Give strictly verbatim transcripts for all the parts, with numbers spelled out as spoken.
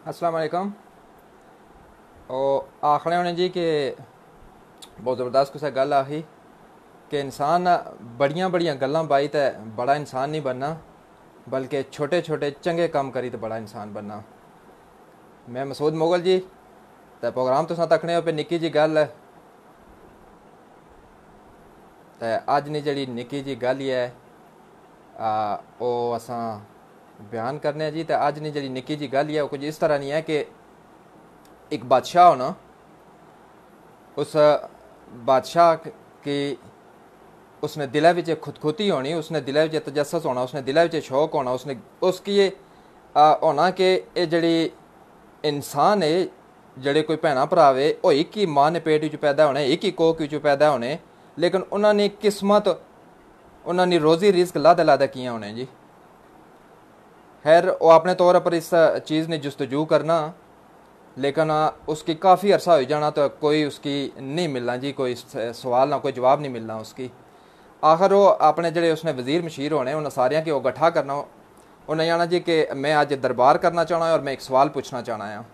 अस्सलाम वालेकुम। और आखने होने जी कि बहुत ज़बरदस्त कुछ गल आखी कि इंसान बड़ियां बड़ियां गल्लां बाई ते बड़ा इंसान नहीं बनना, बल्कि छोटे छोटे चंगे काम करी तो बड़ा इंसान बनना। मैं मसूद मुगल जी, तो प्रोग्राम तुसां तकने हो पे निक्की जी गल ते अज नी जी निक्की जी गल ही है आ, ओ असां बयान करने जी। तो अज नी जी निक्की जी गल ही है वो कुछ इस तरह नहीं है कि एक बादशाह होना, उस बादशाह की उसने दिल विच खुदकुती होनी, उसने दिल विच तजस्सुस होना, उसने दिल विच शौक होना, उसने उसकी ये आ, होना कि ये जड़ी इंसान है, जड़े कोई भैन भरा वे वो एक ही माँ ने पेट विच पैदा होने, एक ही कोख विच पैदा होने, लेकिन उन्होंने किस्मत उन्होंने रोज़ी रिस्क लादा लादा किया होने जी। खैर वो अपने तौर पर इस चीज़ ने जस्तजू करना, लेकिन उसकी काफ़ी अरसा हो जाना तो कोई उसकी नहीं मिलना जी, कोई सवाल ना कोई जवाब नहीं मिलना उसकी। आखिर वो अपने जड़े उसने वजीर मशीर होने उन्हें सारिया की वो गठा करना, उन्हें जाना जी कि मैं अज दरबार करना चाहना और मैं एक सवाल पूछना चाहना है।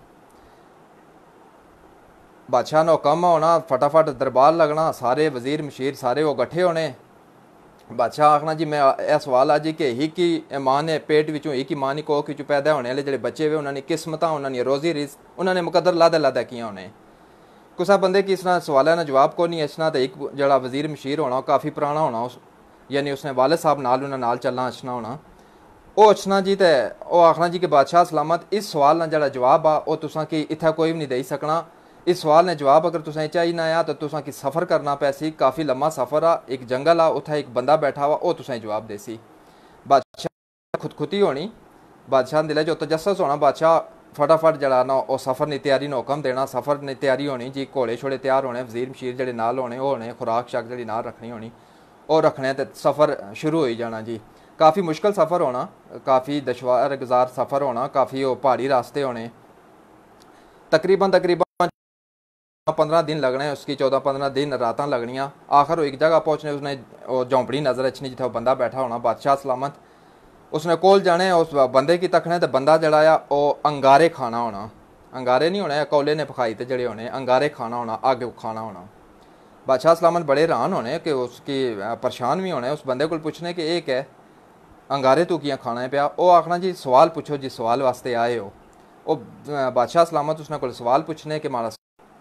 बादशाह ने हुक्म होना, फटाफट दरबार लगना, सारे वजीर मशीर सारे वो गठे होने। बादशाह आखना जी मैं यह सवाल आ जी कि ही की माँ ने पेट विचों ही की माँ की कोख विचों पैदा होने वाले जो बच्चे वे उन्होंने किस्मत उन्होंने रोज़ी रिस उन्होंने मुकदर लादा लादा किया होने। कुछ बंदे की इसना सवाल का जवाब को नहीं अच्छना। तो एक जड़ा वजीर मशीर होना काफ़ी पुराना होना, उस यानी उसने वाले साहब नाल उन्हें नाल चलना अच्छना होना, वो अच्छना जी। तो वह आखना जी कि बादशाह सलामत इस सवाल का जड़ा जवाब आ वो तुसा कि इतना कोई भी नहीं दे सकना। इस सवाल ने जवाब अगर तुसें चाहिए ना आ तो तुसा कि सफ़र करना पैसी, काफ़ी लम्मा सफ़र आ, एक जंगल आ, उत्थे एक बंदा बैठा हुआ वो तुसें जवाब देसी। बादशाह खुदकुती होनी, बादशाह दिले जो तजस्सुस होना, बादशाह फटाफट जड़ा ना वो सफ़र की तैयारी ने हुक्म देना, सफ़र की तैयारी होनी जी, घोड़े छोड़े तैयार होने, वजीर मशीर जड़े नाल होने वो होने, खुराक शक जी नाल रखनी होनी, और रखने तो सफ़र शुरू हो जाना जी। काफ़ी मुश्किल सफ़र होना, काफ़ी दुशवार गुजार सफ़र होना, काफ़ी वो पहाड़ी रास्ते होने, तकरीबन तकरीबन पंद्रह दिन लगने उसकी, चौदह पंद्रह दिन रात लगनिया। आखिर वो एक जगह पहुँचने उसने वो झोंपड़ी नज़र अच्छनी जिथे बंदा बैठा होना बादशाह सलामत, उसने कोल जाने उस बंदे की तकने तो बंदा जड़ा वो अंगारे खाना होना, अंगारे नहीं होने कोले ने पखाई तो जड़े होने अंगारे खाना होना, अग खाना होना। बादशाह सलामत बड़े हैरान होने कि उसकी परेशान भी होने, उस बंदे को पूछने कि एक है अंगारे तू किया खाना है पिया। वो आखना जी सवाल पूछो जिस सवाल वास्ते आए हो। वो बादशाह सलामत उसने को सवाल पूछने के मारा,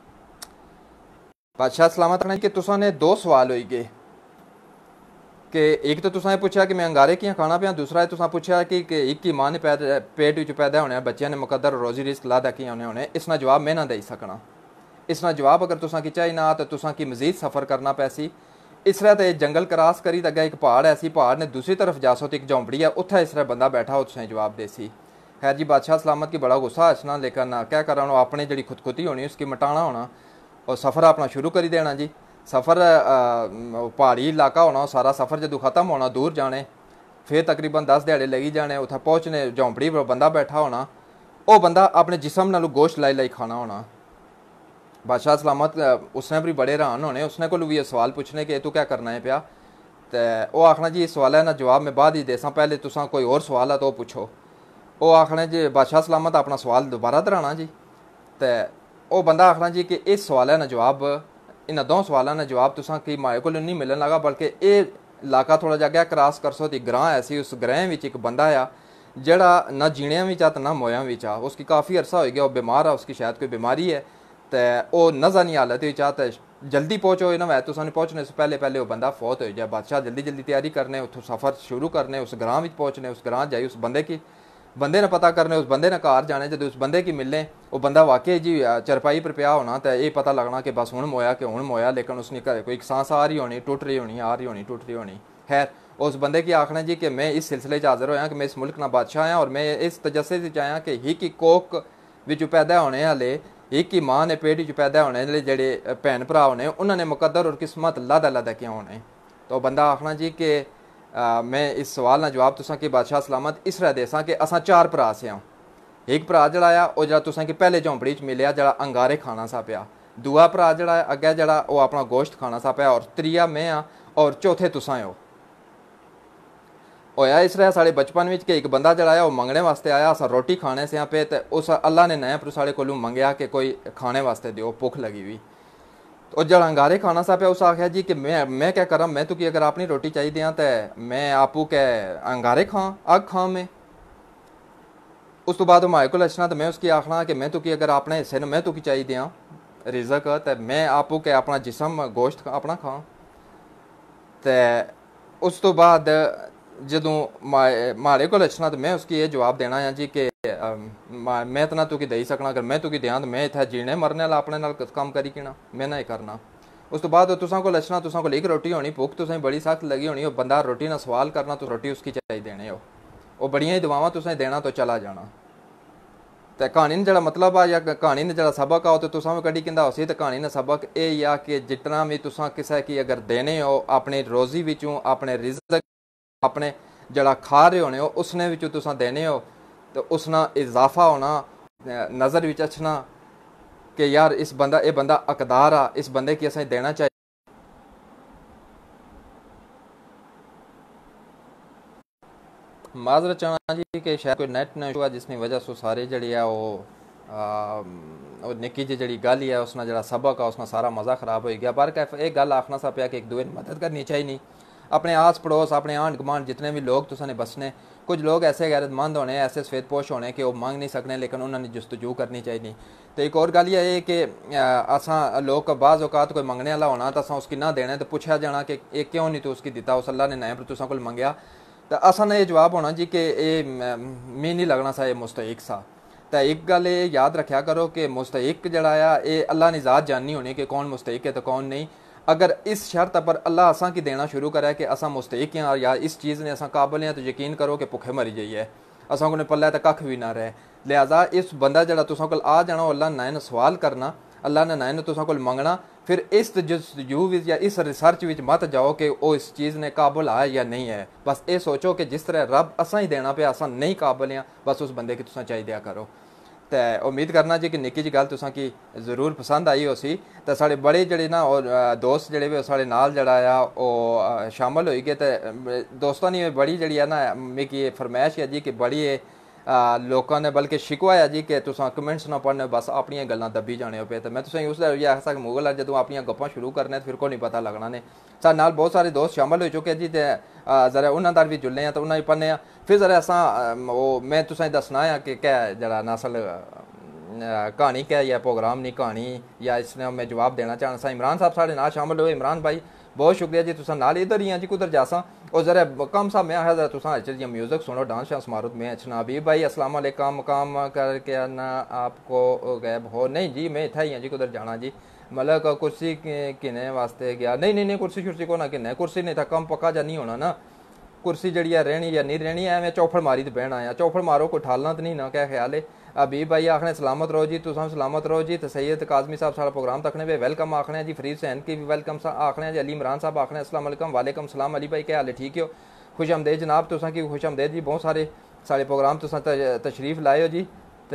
बादशाह सलामत आखना कि तुसा ने दो सवाल होई गए कि एक तो तुसा पूछा कि मैं अंगारे किया खाना पिया, दूसरा तुसा पूछा कि, कि एक ही माँ ने पैदा पेट विच पैदा होने बच्चे ने मुकदर रोजी रिस्क लादा किया होने होने। इसना जवाब मैं ना दे सकना। इसना जवाब अगर तुसा की चाहिए ना तो तुसा की मजीद सफ़र करना पैसी। इस तरह तो जंगल क्रॉस करी अगर एक पहाड़ ऐसी पहाड़ ने दूसरी तरफ जासो तो एक झोंपड़ी है उत्थे इस तरह बंदा बैठा हो तुसें जवाब देसी। खैर जी बादशाह सलामत की बड़ा गुस्सा अच्छना, लेकिन क्या करा अपनी जी खुदकुती होनी उसकी मटाना होना और सफ़र अपना शुरू करी देना जी। सफ़र पहाड़ी इलाका होना, सारा सफ़र जो ख़त्म होना दूर जाने, फिर तकरीबन दस दिहाड़े लगी जाने उत्थे पहुँचने, झोंपड़ी पर बंदा बैठा होना, वो बंदा अपने जिसम नाल गोश्त लाई लाई खाना होना। बादशाह सलामत उसने भी बड़े हैरान होने, उसने को भी ये सवाल पूछने कि तू क्या करना है पिया। तो वह आखना जी इस सवाल का जवाब मैं बाद ही देसा, पहले तुसा कोई और सवाल है तो पूछो। वो आखना जी बादशाह सलामत अपना सवाल दोबारा दोहराना जी। तो वह बंदा आखना जी कि इस सवाल का जवाब, इन दो सवालों का जवाब तुसा कि मारे को नहीं मिलन लगा, बल्कि ये इलाका थोड़ा जा गया क्रॉस कर सो तो ग्रां ऐसी, उस ग्रह में एक बंदा आ जड़ा ना जीणिया भी तो ना मोया भी आ, उसकी काफ़ी अरसा हो गया, वह बीमार है, उसकी शायद कोई बीमारी है, तो वह नज़र नहीं हालत ही चाहता जल्दी पहुँचो ना वै तुसा पहुँचने से पहले पहले वो बंदा फौत हो जाए। बादशाह जल्दी जल्दी तैयारी करने उतो सफ़र शुरू करने, उस ग्रां में पहुँचने, उस ग्रां जाई उस बंदे की बंदे ने पता करने, उस बंदे ने घर जाने, जो उस बंदे की मिलने वो बंदा वाकई जी चरपाई पर पिया होना, तो ये पता लगना कि बस हूँ मोया कि हूँ मोया, लेकिन उसने घर कोई सांस आ रही होनी, टुट रही होनी, आ रही होनी, टुट रही होनी। खैर उस बंदे की आखना जी कि मैं इस सिलसिले च हाजिर होया कि मैं इस मुल्क का बादशाह आया और मैं इस तजस्से से आया कि ही की कोख विच पैदा होने वाले, एक ही माँ ने पेट च पैदा होने वाले जेडे भैन भरा होने उन्होंने मुकदर और किस्मत लादा लादा किया होने। तो बंदा आखना जी कि आ, मैं इस सवाल का जवाब तुसा कि बादशाह सलामत इस तरह देसा कि असा चार भरा से हाँ, एक भरा जड़ा आ वो जरा तुसा कि पहले झोंपड़ी च मिले जरा अंगारे खाना सा पिया, दूआ भरा जड़ा अगे जरा वो अपना गोश्त खाना सा पिया, और त्रीया मैं हाँ और चौथे तुसा हो। होया इस तरह साढ़े बचपन में कि एक बंदा जड़ा आया वो मंगने वास्ते आया, अस रोटी खाने से पे तो उस अल्लाह ने नया पर साढ़े कोलू मंगया कि कोई खाने वास्ते दियो, भुख लगी हुई। तो जड़ा अंगारे खाना सा पे उस आख्या जी कि मैं मैं क्या करा, मैं तो कि अगर अपनी रोटी चाहिए दियाँ तो मैं आपू के अंगारे खां, अग खां मैं। उस तो बाद माए को लचना तो मैं उसकी आखना कि मैं तो कि अगर अपने हिस्से ने मैं तो की चाहिए दियाँ रिजक, तो मैं आपू के अपना जिसम गोश्त अपना खां। तो उस तो बाद जदों माड़े को लचना तो मैं उसकी ये जवाब देना है जी कि मैं तो ना तुकी दई सकना, अगर मैं तुकी दें तो मैं इतना जीने मरने वाला अपने नाल कम करी कि ना मैं ना ही करना। उस तो बाद तुसां को लचना, तुसां को एक रोटी होनी, भुख तुसें बड़ी सख्त लगी होनी, वो बंदा रोटी ना सवाल करना तो रोटी उसकी चाहिए देने हो, वो बड़ियां ही दुआवां तुसें देना तो चला जाना। तो कहानी ने जड़ा मतलब आ या कहानी ने जड़ा सबक आओ तो तुसां भी कड़ी किंदा होसी, तो कहानी ने सबक ये आ कि जितना भी तुसां किसी की अगर देने हो अपनी रोजी विचों, अपने रिजक अपने जड़ा खा रहे होने हो उसने विचों तुसां देने हो, तो उसना इजाफा होना नज़र विच अचना कि यार इस बंदा ये बंदा अकदार आ, इस बंदे की असें देना चाहिए। माजरत चाहना जी कि शायद कोई नेट ना इशू है जिसकी वजह से सारे जड़ी है वो निक्की जी जड़ी गल है उसना जड़ा सबक है उसना सारा मज़ा खराब हो गया। पर क्या एक गल आखना सा पाया कि एक दूए की मदद करनी चाहिए नहीं, अपने आस पड़ोस अपने आंढ गुआंढ जितने भी लोग तुसाने बसने, कुछ लोग ऐसे गैरतमंद होने ऐसे सफेद पोश होने कि वो मांग नहीं सकने लेकिन उन्होंने जस्तजू करनी चाहिए। तो एक और गल यह है कि असा लोग बाज़ औकात कोई मंगने वाला होना तो असा उसकी ना देने तो पूछा जाना कि एक क्यों नहीं तो उसकी दिता, उस अल्लाह ने नए पर तुसा को मंगया, तो असा ने यह जवाब होना जी कि ये मी नहीं लगना सा ये मुस्तहिक सा। तो एक गल ये याद रखा करो कि मुस्तहिक जड़ा आ ये अल्लाह ने ज़ात जाननी होनी कि कौन मुस्तहिक है तो कौन नहीं। अगर इस शर्त पर अल्लाह असा की देना शुरू करे कि असा मुस्तहिक हैं या इस चीज़ ने असा काबिल हैं, तो यकीन करो कि भुखे मरी जाइए, असा को पल्ले तो कख भी ना रहे। लिहाजा इस बंदा जड़ा तुसा को आ जाना अल्लाह नाए ने सवाल करना, अल्लाह ने नाए ने तुसा को मंगना, फिर इस जस्तजू या इस रिसर्च विच मत जाओ कि वो इस चीज़ ने काबिल है या नहीं है। बस ये सोचो कि जिस तरह रब असा ही देना पे असा नहीं काबिल हैं, बस उस बंदे की तुसा चाहिए दिया करो। तो उम्मीद करना जी कि निक्की जी गल तुसा की जरूर पसंद आई हो सी। तो साढ़े बड़े जड़े ना और दोस्त जड़े भी साढ़े नाल जड़ा आ वो शामिल हो गए। तो दोस्तों ने बड़ी जड़ी है ना मिगी फरमाइश है जी कि बड़ी लोगों ने बल्कि शिकवा है जी कि तुसा कमेंट्स ना पढ़ने बस अपनी गल्लां दब्बी जाने पे। तो मैं तुसें उस आखसा कि मुगल जो अपनी गप्पां शुरू करने फिर को नहीं पता लगना ने। साढ़े नाल बहुत सारे दोस्त शामिल हो चुके जी, तो जरा उन्होंने दा भी जुड़ने हैं तो उन्हें पढ़ने फिर जरा असा वो मैं तुसें दसना है कि क्या जरा नसल कहानी क्या या प्रोग्राम नहीं कहानी या इसने मैं जवाब देना चाहना सा। इमरान साहब साढ़े नाल शामिल हुए, इमरान भाई बहुत शुक्रिया जी, तुसा नाल इधर ही हैं जी कुधर जासा और जरा कम साहब मैं आया जरा तुसा चलिए म्यूजिक सुनो डांस शांस मारूत में अच्छा अभी भाई अस्सलाम वालेकुम मकाम करके ना आपको गैब हो नहीं जी मैं इतना ही हैं जी कुधर जाना जी मतलब कुर्सी किने वास्ते गया नहीं नहीं नहीं कुर्सी शुर्सी को ना किन्ने कुर्सी नहीं था कम पक्का जा नहीं होना ना कुर्सी जड़ी है रहनी या नहीं रहनी है मैं चौफड़ मारी तो बहन आया चौफड़ मारो कोई ठालना तो नहीं ना क्या ख्याल है। अभी भाई आखने सलामत रहो जी तुम सलामत रहो जी। तो सैयद काजमी साहब सारा प्रोग्राम तकने पे वेलकम आखने जी, फरीद सैन की भी वेलकम आखने जी, अली इमरान साहब आखने अस्सलाम वालेकुम वालेकुम सलाम अली भाई क्या हाल है ठीक हो खुश आमदेद जनाब तुसा की खुश आमदेद जी बहुत सारे सारे प्रोग्राम तुसा तशरीफ लाए हो जी। तो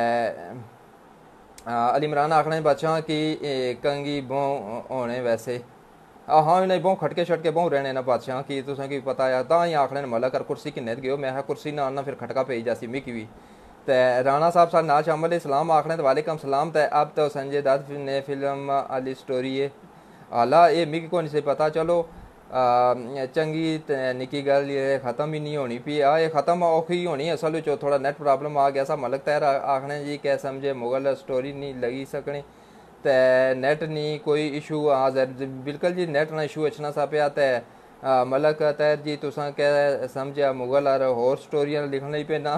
अली इमरान आखने बादशाह की कंगी बो होने वैसे हाँ नहीं बहु खटके शटके बहु रहने ना बादशाह की तुसें की पता है तां ही आखने मलक कर कुर्सी किन्ने गयो मैं कुर्सी ना आना फिर खटका पेई जासी मिकी भी। तो राणा साहब सारे नाल शामिल इस्लाम आखने तो वालेकुम सलाम। तो अब तो संजय दत्त ने फिल्म आली स्टोरी है आला ये मिकी को नहीं से पता चलो चंगी निकी गल ये ख़त्म ही नहीं होनी पी आ ये ख़त्म औखी होनी असल चो थोड़ा नेट प्रॉब्लम आ गया सा मलक तैर आखने जी क्या समझे मुगल स्टोरी नहीं लगी सकनी तो नेट नहीं कोई इशू आ बिल्कुल जी नेट ना इशू अचना सा पाया। तो मलक तैर जी तुसा क्या समझा मुगल और होर स्टोरियां लिखना ही पे ना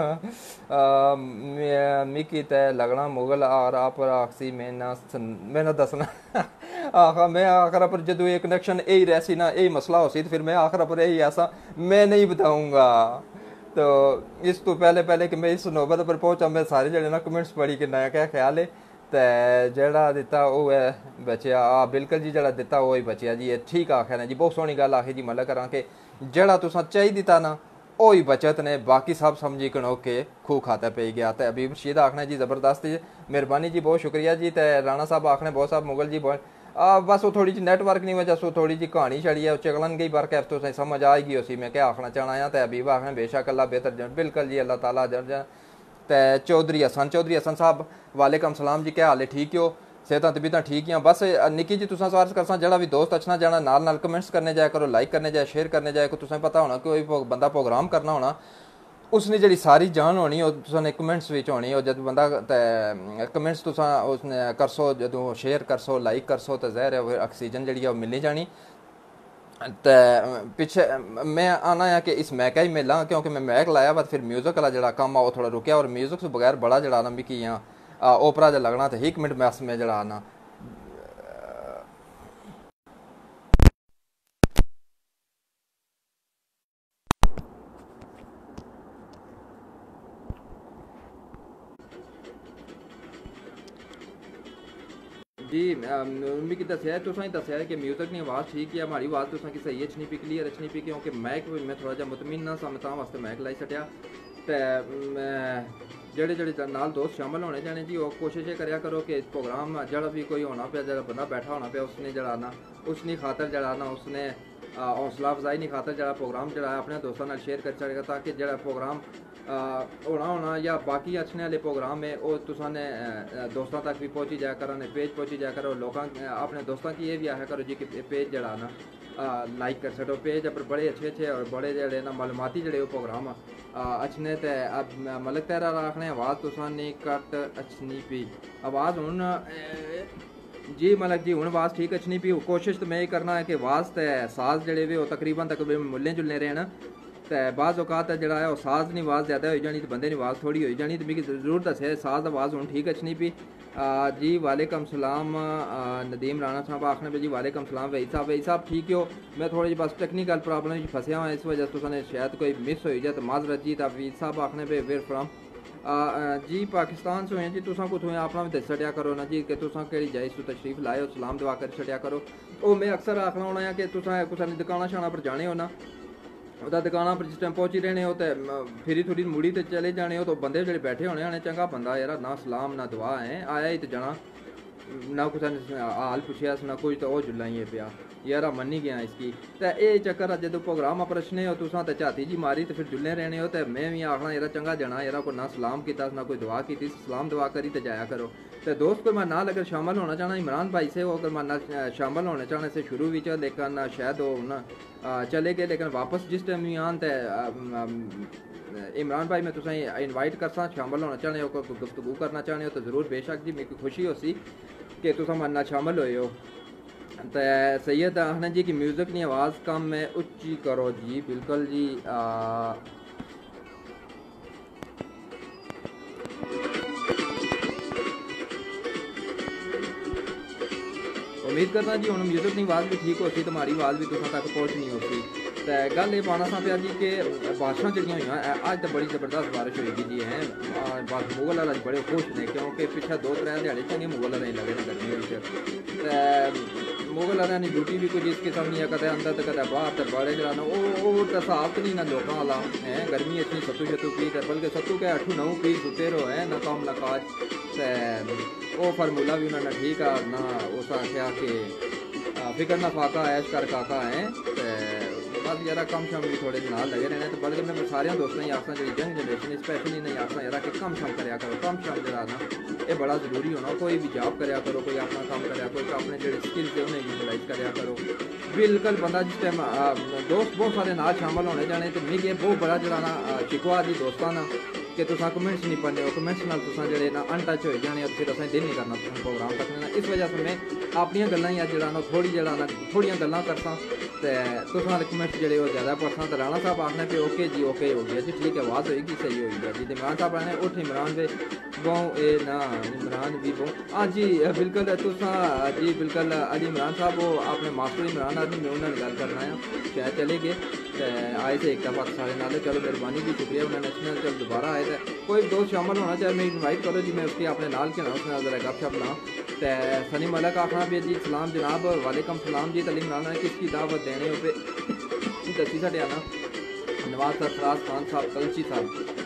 मिकी तय लगना मुगल और आप आखसी मैं ना मैं ना दसना आखा मैं आखिर पर जदों ये कनेक्शन यही रहसी ना यही मसला हो सी तो फिर मैं आखिर पर यही ऐसा मैं नहीं बताऊँगा। तो इस तो पहले पहले कि मैं इस नौबत पर पहुँचा मैं सारे जड़े ना कमेंट्स पढ़ी कि नया क्या ख्याल है। तो जड़ा दिता वो है बचिया आ बिल्कुल जी जड़ा दिता वो ही बचिया जी ये ठीक आखे ना जी बहुत सोहनी गल आखी जी मतलब करा के जड़ा तुसा चाहिए दिता ना वो ही बचत ने बाकी सब समझी कनो के खूह खाता पे गया। तो अभी रशीद आखना जी ज़बरदस्त जी मेहरबानी जी बहुत शुक्रिया जी। तो राणा साहब आखने बहुत साहब मुगल जी बहुत आ, बस वो थोड़ी जी नैटवर्क नहीं वजह से थोड़ी जी कहानी छड़ी है चकलन गई पर कैफ तो समझ आ गई उसी मैं क्या आखना चाहना है। तो हबीब आखने बेशक अल्लाह बेहतर जन बिल्कुल जी अल्लाह ताला जन तो चौधरी हसन चौधरी हसन साहब वालेकुम सलाम जी क्या हाल है ठीक हो सेहत तबीयत ठीक हैं। बस निकी जी तुसा स्वार्थ करसा जड़ा भी दोस्त अच्छना जाना नाल नाल कमेंट्स करने जाया करो लाइक करने जाए शेयर करने जाए को तुसें पता होना कोई बंदा प्रोग्राम करना होना उसने जी सारी जान होनी तुसें कमेंट्स विच होनी और जब बंदा कमेंट्स तुसा उसने करसो जो शेयर करसो लाइक करसो तो ज़ाहिर है ऑक्सीजन जी मिलनी जानी। तो पिछे मैं आना है कि इस मैक ही मिला क्योंकि मैं मैक लाया बाद फिर म्यूजिक वाला जरा कम वो थोड़ा रुकिया और म्यूजिक से बगैर बड़ा जरा ना मिकी यहाँ ओपरा जो लगना तो एक मिनट मैस में जरा आना जी मिकी दसिया तुसा ही दसिया कि म्यूजिक की आवाज़ ठीक है हमारी आवाज़ तुसा की सही अच्छी पी क्लीयर अच्छी पी क्योंकि मैक मैं थोड़ा जहा मुतमिन ना सा तां वास्ते मैक लाई छड्या ते जेड़े जेड़े नाल दोस्त शामिल होने जाने जी वो कोशिश ये करा करो कि प्रोग्राम जड़ा भी कोई होना पे जरा बंदा बैठा होना पे उसने जड़ा ना उसनी खातर जड़ा ना उसने हौसला अफजाई नहीं खातर जरा प्रोग्राम जड़ा अपने दोस्तों नाल शेयर कर सकेगा ताकि जड़ा प्रोग्राम होना होना या बाकी अच्छने वाले प्रोग्राम है वो तुसा ने दोस्तों तक भी पहुँची जाया करो ने पेज पहुँची जाया करो लोग अपने दोस्तों की ये भी आया करो जी कि पेज जड़ा ना लाइक कर सको पेज पर बड़े अच्छे अच्छे और बड़े जड़े ना मालूमाती जड़े वो प्रोग्राम अच्छने ते अब मलक तेरा रखने आवाज़ तुसा ने कट अच्छनी पी आवाज़ हूँ जी मलक जी हूँ आवाज़ ठीक अच्छी पी कोशिश तो मैं ये करना है कि आवाज़ तो साज जड़े वे तकरीबन तक मुल्ले जुलने रहन तो बाज़ औकात जड़ा है साज नहीं आवाज़ ज़्यादा हो जानी तो बंदे की आवाज़ थोड़ी हो जानी तो मिगी जरूर दसे साज आवाज़ हूँ ठीक अच्छी पी जी वालेकुम सलाम नदीम राणा साहब आखने पे जी वालेकुम सलाम वही साहब वही साहब ठीक हो मैं थोड़ी जी बस टेक्निकल प्रॉब्लम फंसया हुआ इस वजह से शायद कोई मिस हो जाए तो माजरत जी तो वीर साहब आखने पे वेर फ्राम जी पाकिस्तान से जी तुसा कुछ अपना भी दस छड़िया करो ना जी कि तुसा केड़ी जाइज तो तशरीफ लाए सलाम दुआ कर छड़िया करो वो मैं अक्सर आखना होना है कि तुसा कुछ दुकाना शाना पर जाने हो ना उदा दुकाना पर जिस टाइम पहुंची रहने हो तो फिरी थोड़ी मुड़ी तो चले जाने हो तो बंदे जो बैठे होने आने चंगा बंदा यार ना सलाम ना दुआ है आया ही तो जाना ना कुछ हाल पुछया ना कुछ तो वह जुल्ला ही पिया यार मन्नी गया इसकी तो ये चक्कर जो प्रोग्राम पर रचने हो तुसा तो झाती जी मारी तो फिर जुल्ले रहने हो तो मैं भी आखना यार चंगा जाना यार को ना सलाम किया ना कोई दुआ की सलाम दुआ करी तो जाया करो तो दोस्त को मैं नाल अगर शामिल होना चाहना इमरान भाई से वो अगर मैं ना शामिल होने चाहने से शुरू भी लेकिन शायद वो ना चले गए लेकिन वापस जिस टाइम भी आन तो इमरान भाई मैं तुसें इनवाइट करसा शामिल होना चाहने हो कोई गुफ्तगू करना चाहने हो तो ज़रूर बेशक जी मेरी खुशी हो सी कि तुस मन्ना शामिल होए हो तो सैयद आखना जी कि म्यूज़िक की आवाज़ कम है उच्ची करो जी बिल्कुल जी आ, उम्मीद करना जी हूँ म्यूजिक की आवाज़ भी ठीक होती तो हमारी आवाज़ भी तुम तक पहुँचनी होती तो गल ये पाना सा पिया जी कि बारिशां जड़ियां हुई अज तो बड़ी जबरदस्त बारिश होगी जी है बस मुगल वाला बड़े खुश ने क्योंकि पिछले दो त्रै दिहाड़े चंगे मुगल वाले लगे ना गर्मी मुगल वाले की ड्यूटी भी कुछ इस किस्म नहीं है कदे अंदर तो कदे बाहर तो बड़े जरा वो हिसाब तो नहीं ना लोगों वाला है गर्मी अच्छी सत्तू शत्तू पी बल्कि सत्तू के अठू नौ पी सुते रहो है ना कम ना काज वो फार्मूला भी उन्होंने ठीक है ना उस आख्या कि फिक्र ना फाका ऐश कर काका है बस यार कम शम भी थोड़े नाल लगे रहने तो बल्कि मैं सारे दोस्तों ही आखना जी यंग जनरेशन स्पेशली नहीं आखना यार कि कम शम कराया करो कम शम जरा ना ये बड़ा जरूरी होना कोई भी जॉब कराया करो कोई अपना काम कराया कोई अपने जो स्किल्स है उन्हें यूटिलाइज कराया करो बिल्कुल बंदा जिस टाइम दोस्त बहुत सारे नाल शामिल होने जाने तो मिगी बहुत बड़ा जरा ना शिकवा जी दोस्तों ना कि तुसा कमेंट्स नहीं पढ़ने हो कमेंट्स नाल तुसा जेड़े ना अनटच हो जाने और फिर असें दिल नहीं करना तुसा प्रोग्राम तकने इस वजह से मैं अपनियां गल्लां ही जेड़ा ना थोड़ी जेड़ा ना थोड़ियां गल्लां करसा ते तुसा कमेंट्स जेड़े हो ज़्यादा पढ़सा तो राणा साहब आखने पे ओके जी ओके हो गया जी ठीक है आवाज़ होएगी सही होएगी जी इमरान साहब आने उठ इमरान वे बहु ए ना इमरान भी बहु हाँ जी बिल्कुल तुसा जी बिल्कुल अली इमरान साहब वो अपने मास्टर इमरान आदमी में उन्होंने गल करना है शायद चले गए आए थे एक दफ़ा सारे नाले चलो मेहरबानी भी शुक्रिया उन्होंने नेशनल चल दोबारा आए थे कोई दोस्त शामिल होना चाहे मैं इनवाइट करो जी मैं उसकी अपने नाल के ना उसने ज़रा गप शप ला तो सनी मलक आखना भी जी सलाम जनाब वालेकुम सलाम जी तलीम राना किसकी दावत देने हो पे दसी साढ़े आना नवाज सरफराज खान साहब कलची साहब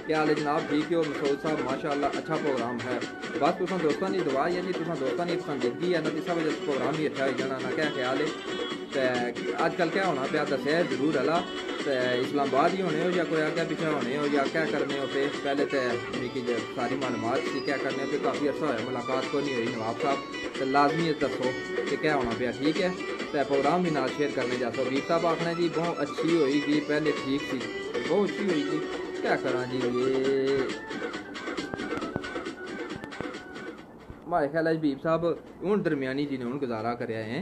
क्या हाल है जनाब, ठीक हो मसूद साहब? माशाअल्लाह अच्छा प्रोग्राम है। बस तुसां दोस्तां दी दुआ है जी, तुसां दोस्तां दी पसंदीदगी है ना, इस वजह से प्रोग्राम भी अच्छा हो जाना ना। क्या ख्याल है? ते अजकल क्या होना पाया दस्सेआ जरूर हला, ते इस्लामाबाद ही होने हो या कोई अग्गे पिछे होने हो या क्या करने हो पे? पहले तो मिगी सारी मालूमात सी क्या करने हो पे, काफ़ी अर्सा होया मुलाकात को नहीं हुई नवाब साहब, तो लाजमी दसो कि क्या होना पाया। ठीक है, तो प्रोग्राम भी नाल शेयर करने जाते हो। वीर साहब आखने जी बहुत अच्छी होएगी, पहले ठीक सी, बहुत अच्छी होएगी, क्या करा जी ये हमारे ख्याल बीब साहब हूँ दरमियानी जी ने हूँ गुजारा कराया है।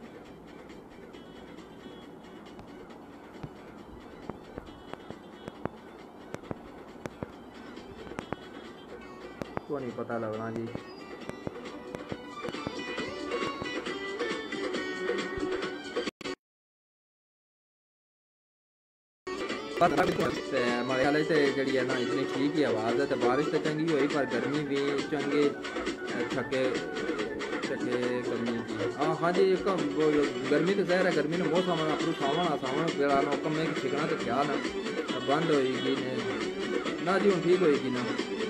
तो नहीं पता लगना जी। हमारे ख्याल से जी है ना इतनी ठीक ही आवाज़ है, तो बारिश तो चंगी हुई पर गर्मी भी चंगे थके थके गर्मी की। हाँ हाँ जी, कम गर्मी तो जहर है, गर्मी ने बहुत सामान अपू सावन सावन जरा कम्मे की छिकना तो ख्याल है बंद होएगी ने ना जी, हूँ ठीक होएगी ना।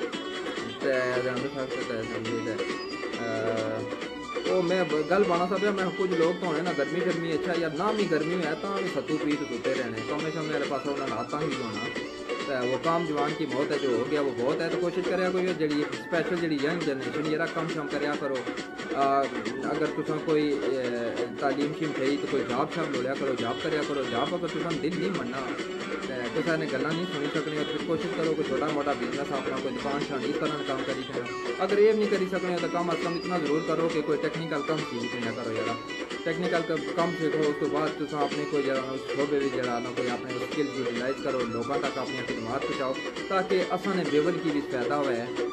तो मैं गल बना सा मैं कुछ लोग तो होने ना गर्मी गर्मी अच्छा यार ना भी गर्मी है तो भी सत्तू पी तो सुते रहने, तो हमेशा मेरे पास उन्होंने आता ही होना। तो वो काम जवान की मौत है, जो हो गया वो बहुत है। तो कोशिश करा कोई जी स्पेशल जी यंग जनरेशन जरा कम शम कराया करो। आ, अगर तुम कोई तालीम शीम थी तो कोई जॉब शाब लोड़िया करो, जॉब कराया करो। जॉब अगर तुम दिल नहीं मनना किसी ने गल्ला नहीं सुनी सकनी, और फिर कोशिश करो कोई छोटा मोटा बिजनेस अपना कोई दुकान शान इस तरह काम करी जाना। अगर ये नहीं करी सकने तो कम अज कम इतना जरूर करो कि कोई टेक्निकल कम सीख लिया करो जरा, टेक्निकल कम सीखो। उस तो बाद तुम अपने कोई जरा शोबे भी जरा ना कोई अपने स्किल यूटिलाइज करो, लोगों तक अपनी खिदमात पहुँचाओ, ताकि असाने बेवल की भी पैदा हुआ है,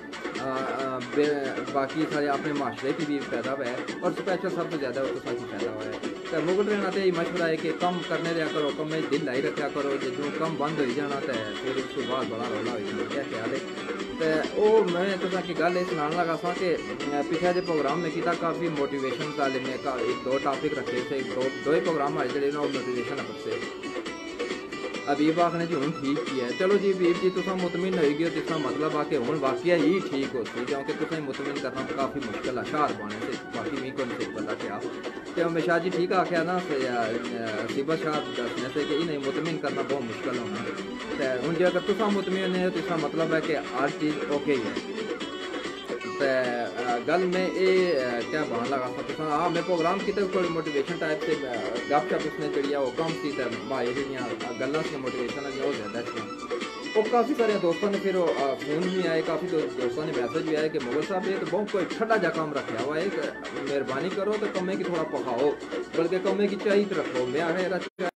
बाकी सारे अपने माशरे की भी पैदा हुआ है, और स्पेशल सबसे ज़्यादा उसका की पैदा हुआ है। तो मुगल रहना तो यही मशवरा है कि कम करने दिया करो, कम में दिल लाई रखा करो, जो कम बंद हो जाना तो फिर उस तो बाद बड़ा रौला हो जाना। क्या ख्याल है? तो वो मैं तुसा की गल ये सुनाने लगा सा कि पिछले जो प्रोग्राम में किया काफ़ी मोटिवेशन वाले में एक दो टॉपिक रखे थे, दो दो ही प्रोग्राम आए जो मोटिवेशन है। अबीब आखने जी हूँ ठीक ही है। चलो जी अबीब जी तुम मुतमिन होगी तो इसका मतलब आ कि हूँ वाकया ही ठीक होती, क्योंकि तुसें मुतमिन करना काफ़ी मुश्किल है शार पाने से, बाकी मी को नहीं पता क्या। तो मैं शाह जी ठीक आख्या ना सिबत शाह दसने से कि इन्हें मुतमिन करना बहुत मुश्किल होना। तो हूँ जो अगर तुम मुतमिन है तो इसका मतलब है कि हर चीज़ ओके ही है। तो गल में ये क्या बन लगा सा हाँ मैं प्रोग्राम किया थोड़ी मोटिवेशन टाइप से गप शप उसने जड़ी वो कम की भाई जी गल् सी मोटिवेशन वो ज़्यादा थी। वो काफ़ी सारे दोस्तों ने फिर फोन भी आए, काफ़ी दोस्तों ने मैसेज भी आए कि मुगल साहब ये तो बहुत कोई ठंडा जा काम रखा हुआ है, मेहरबानी करो तो कमे की थोड़ा पकाओ, बल्कि कमे की चाय तो रखो। मैं आखिर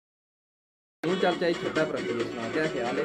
चल चाय छड्डा पर रखी है। क्या ख्याल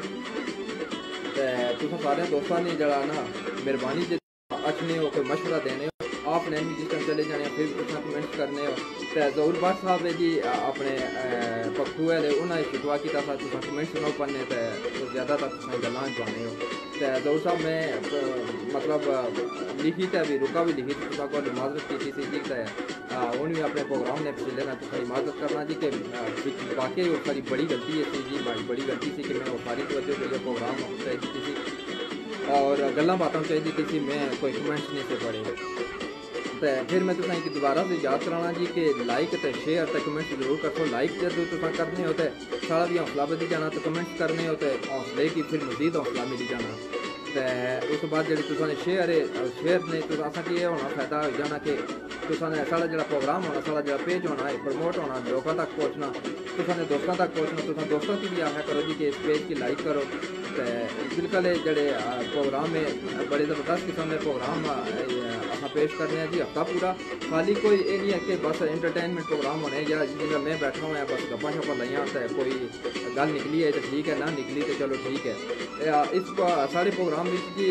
है? तो तुम सारे दोस्तों ने जरा ना मेहरबानी अच्छने हो कोई मशवरा देने हो आप ने जिस टाइम चले जाने फिर कुछ कमेंट्स करने हो। तो जहूर भट्ट साहब है जी अपने पखू है उन्हें शिकवा किया था तुम कमेंट सुनो पढ़ने तो ज़्यादातर तुम गल्लां पाने हो। तो जहूर साहब मैं मतलब लिखी तो अभी रुका भी लिखी थी तुम को इमाजत की थी जी। तो हूँ भी अपने प्रोग्राम ने पिछले ना तुम इमाजत करना जी कि वाकई वो सारी बड़ी गलती है जी, भाई बड़ी गलती थी कि मैं वो सारी तवज्जो जो प्रोग्राम चाहिए थी और गल्ला बातों चाहिए थी, मैं कोई कमेंट्स नहीं से पढ़े। तो फिर मैं तुसें कि दोबारा से याद कराना जी कि लाइक तो शेयर तो कमेंट्स जरूर करो। लाइक जो तुम करने हो तो सारा भी हौसला बधी जाना, तो कमेंट्स करने हो तो हौसले की फिर मजीद हौसला मिली जाना। तो उस बाद जी तुम शेयर है शेयर ने तो असा कि होना फायदा हो जाना कि तुसाने साढ़ा जो प्रोग्राम होना साढ़ा जो पेज होना है प्रमोट होना, लोगों तक पहुँचना, तुसाने दोस्तों तक पहुँचना। तुम दोस्तों की भी आख्या करो जी कि इस पेज की लाइक करो। तो बिल्कुल जड़े प्रोग्राम है बड़े ज़बरदस्त किस्म के प्रोग्राम अस पेश करने हैं जी हफ्ता पूरा। खाली कोई ये नहीं है कि बस एंटरटेनमेंट प्रोग्राम होने या जिसका मैं बैठा हुआ बस गप्पा शप्पा लाइया तो कोई गल निकली है तो ठीक है, ना निकली तो चलो ठीक है। इस साढ़े प्रोग्राम में जी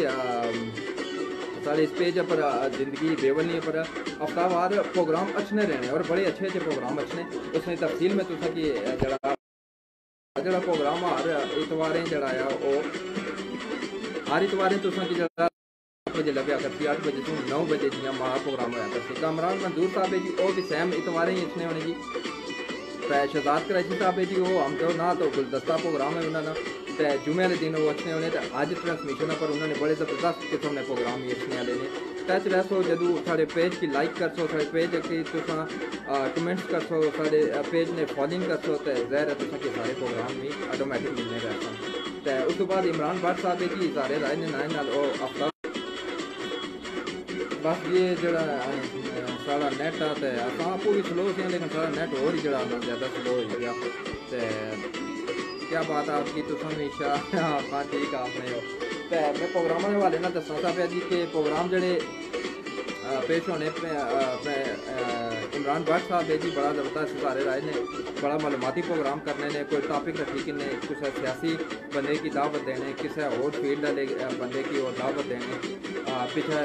साढ़े इस पेज पर जिंदगी बेवली पर हफ्तावार प्रोग्राम अच्छे रहने और बड़े अच्छे अच्छे प्रोग्राम अच्छे उसने तफसील में तुसा कि जरा जरा प्रोग्राम हर इतवारें जरा वो हर इतवारें तुसा कि जरा आठ बजे लग्या करती आठ बजे तू नौ बजे जियां मां प्रोग्राम होया करती। कामरान मंजूर साहब है जी वो भी सैम इतवारें ही इतने होने जी ते शहजाद करैची साहब जी वो हम तो ना तो गुलदस्ता प्रोग्राम है उन्होंने ते जुमे वाले दिन वो अच्छे होने ते अज ट्रांसमिशन पर उन्होंने बड़े ज़बरदस्त किस्म ने प्रोग्राम भी अच्छे वाले ने टच रहो जदू साढ़े पेज की लाइक कर सो साढ़े पेज की तुस कमेंट्स कर सो साढ़े पेज ने फॉलोइंग कर सो तो ज़ाहिर है तुसा के सारे प्रोग्राम भी ऑटोमेटिक मिलने रहते हैं। तो उस तो बाद इमरान भट्ट साहब की इजारे राय ने नाए नाल हफ्ता बस ये जरा सारा नेट आ तो अस आपू भी स्लो से लेकिन सारा नेट और ही जरा ज़्यादा स्लो हो गया। तो क्या बात है आपकी तुम हमेशा हाँ ठीक आपने हो। तो मैं प्रोग्राम के हवाले ना दसना था पे जी कि प्रोग्राम जड़े पेश होने इमरान भट्ट साहब है जी बड़ा ज़बरदस्त सारे राय ने बड़ा मालूमाती प्रोग्राम करने ने कोई टॉपिक रखी कि किसी सियासी बंदे की दावत देने किसी और फील्ड वाले बंदे की और दावत देने पिछले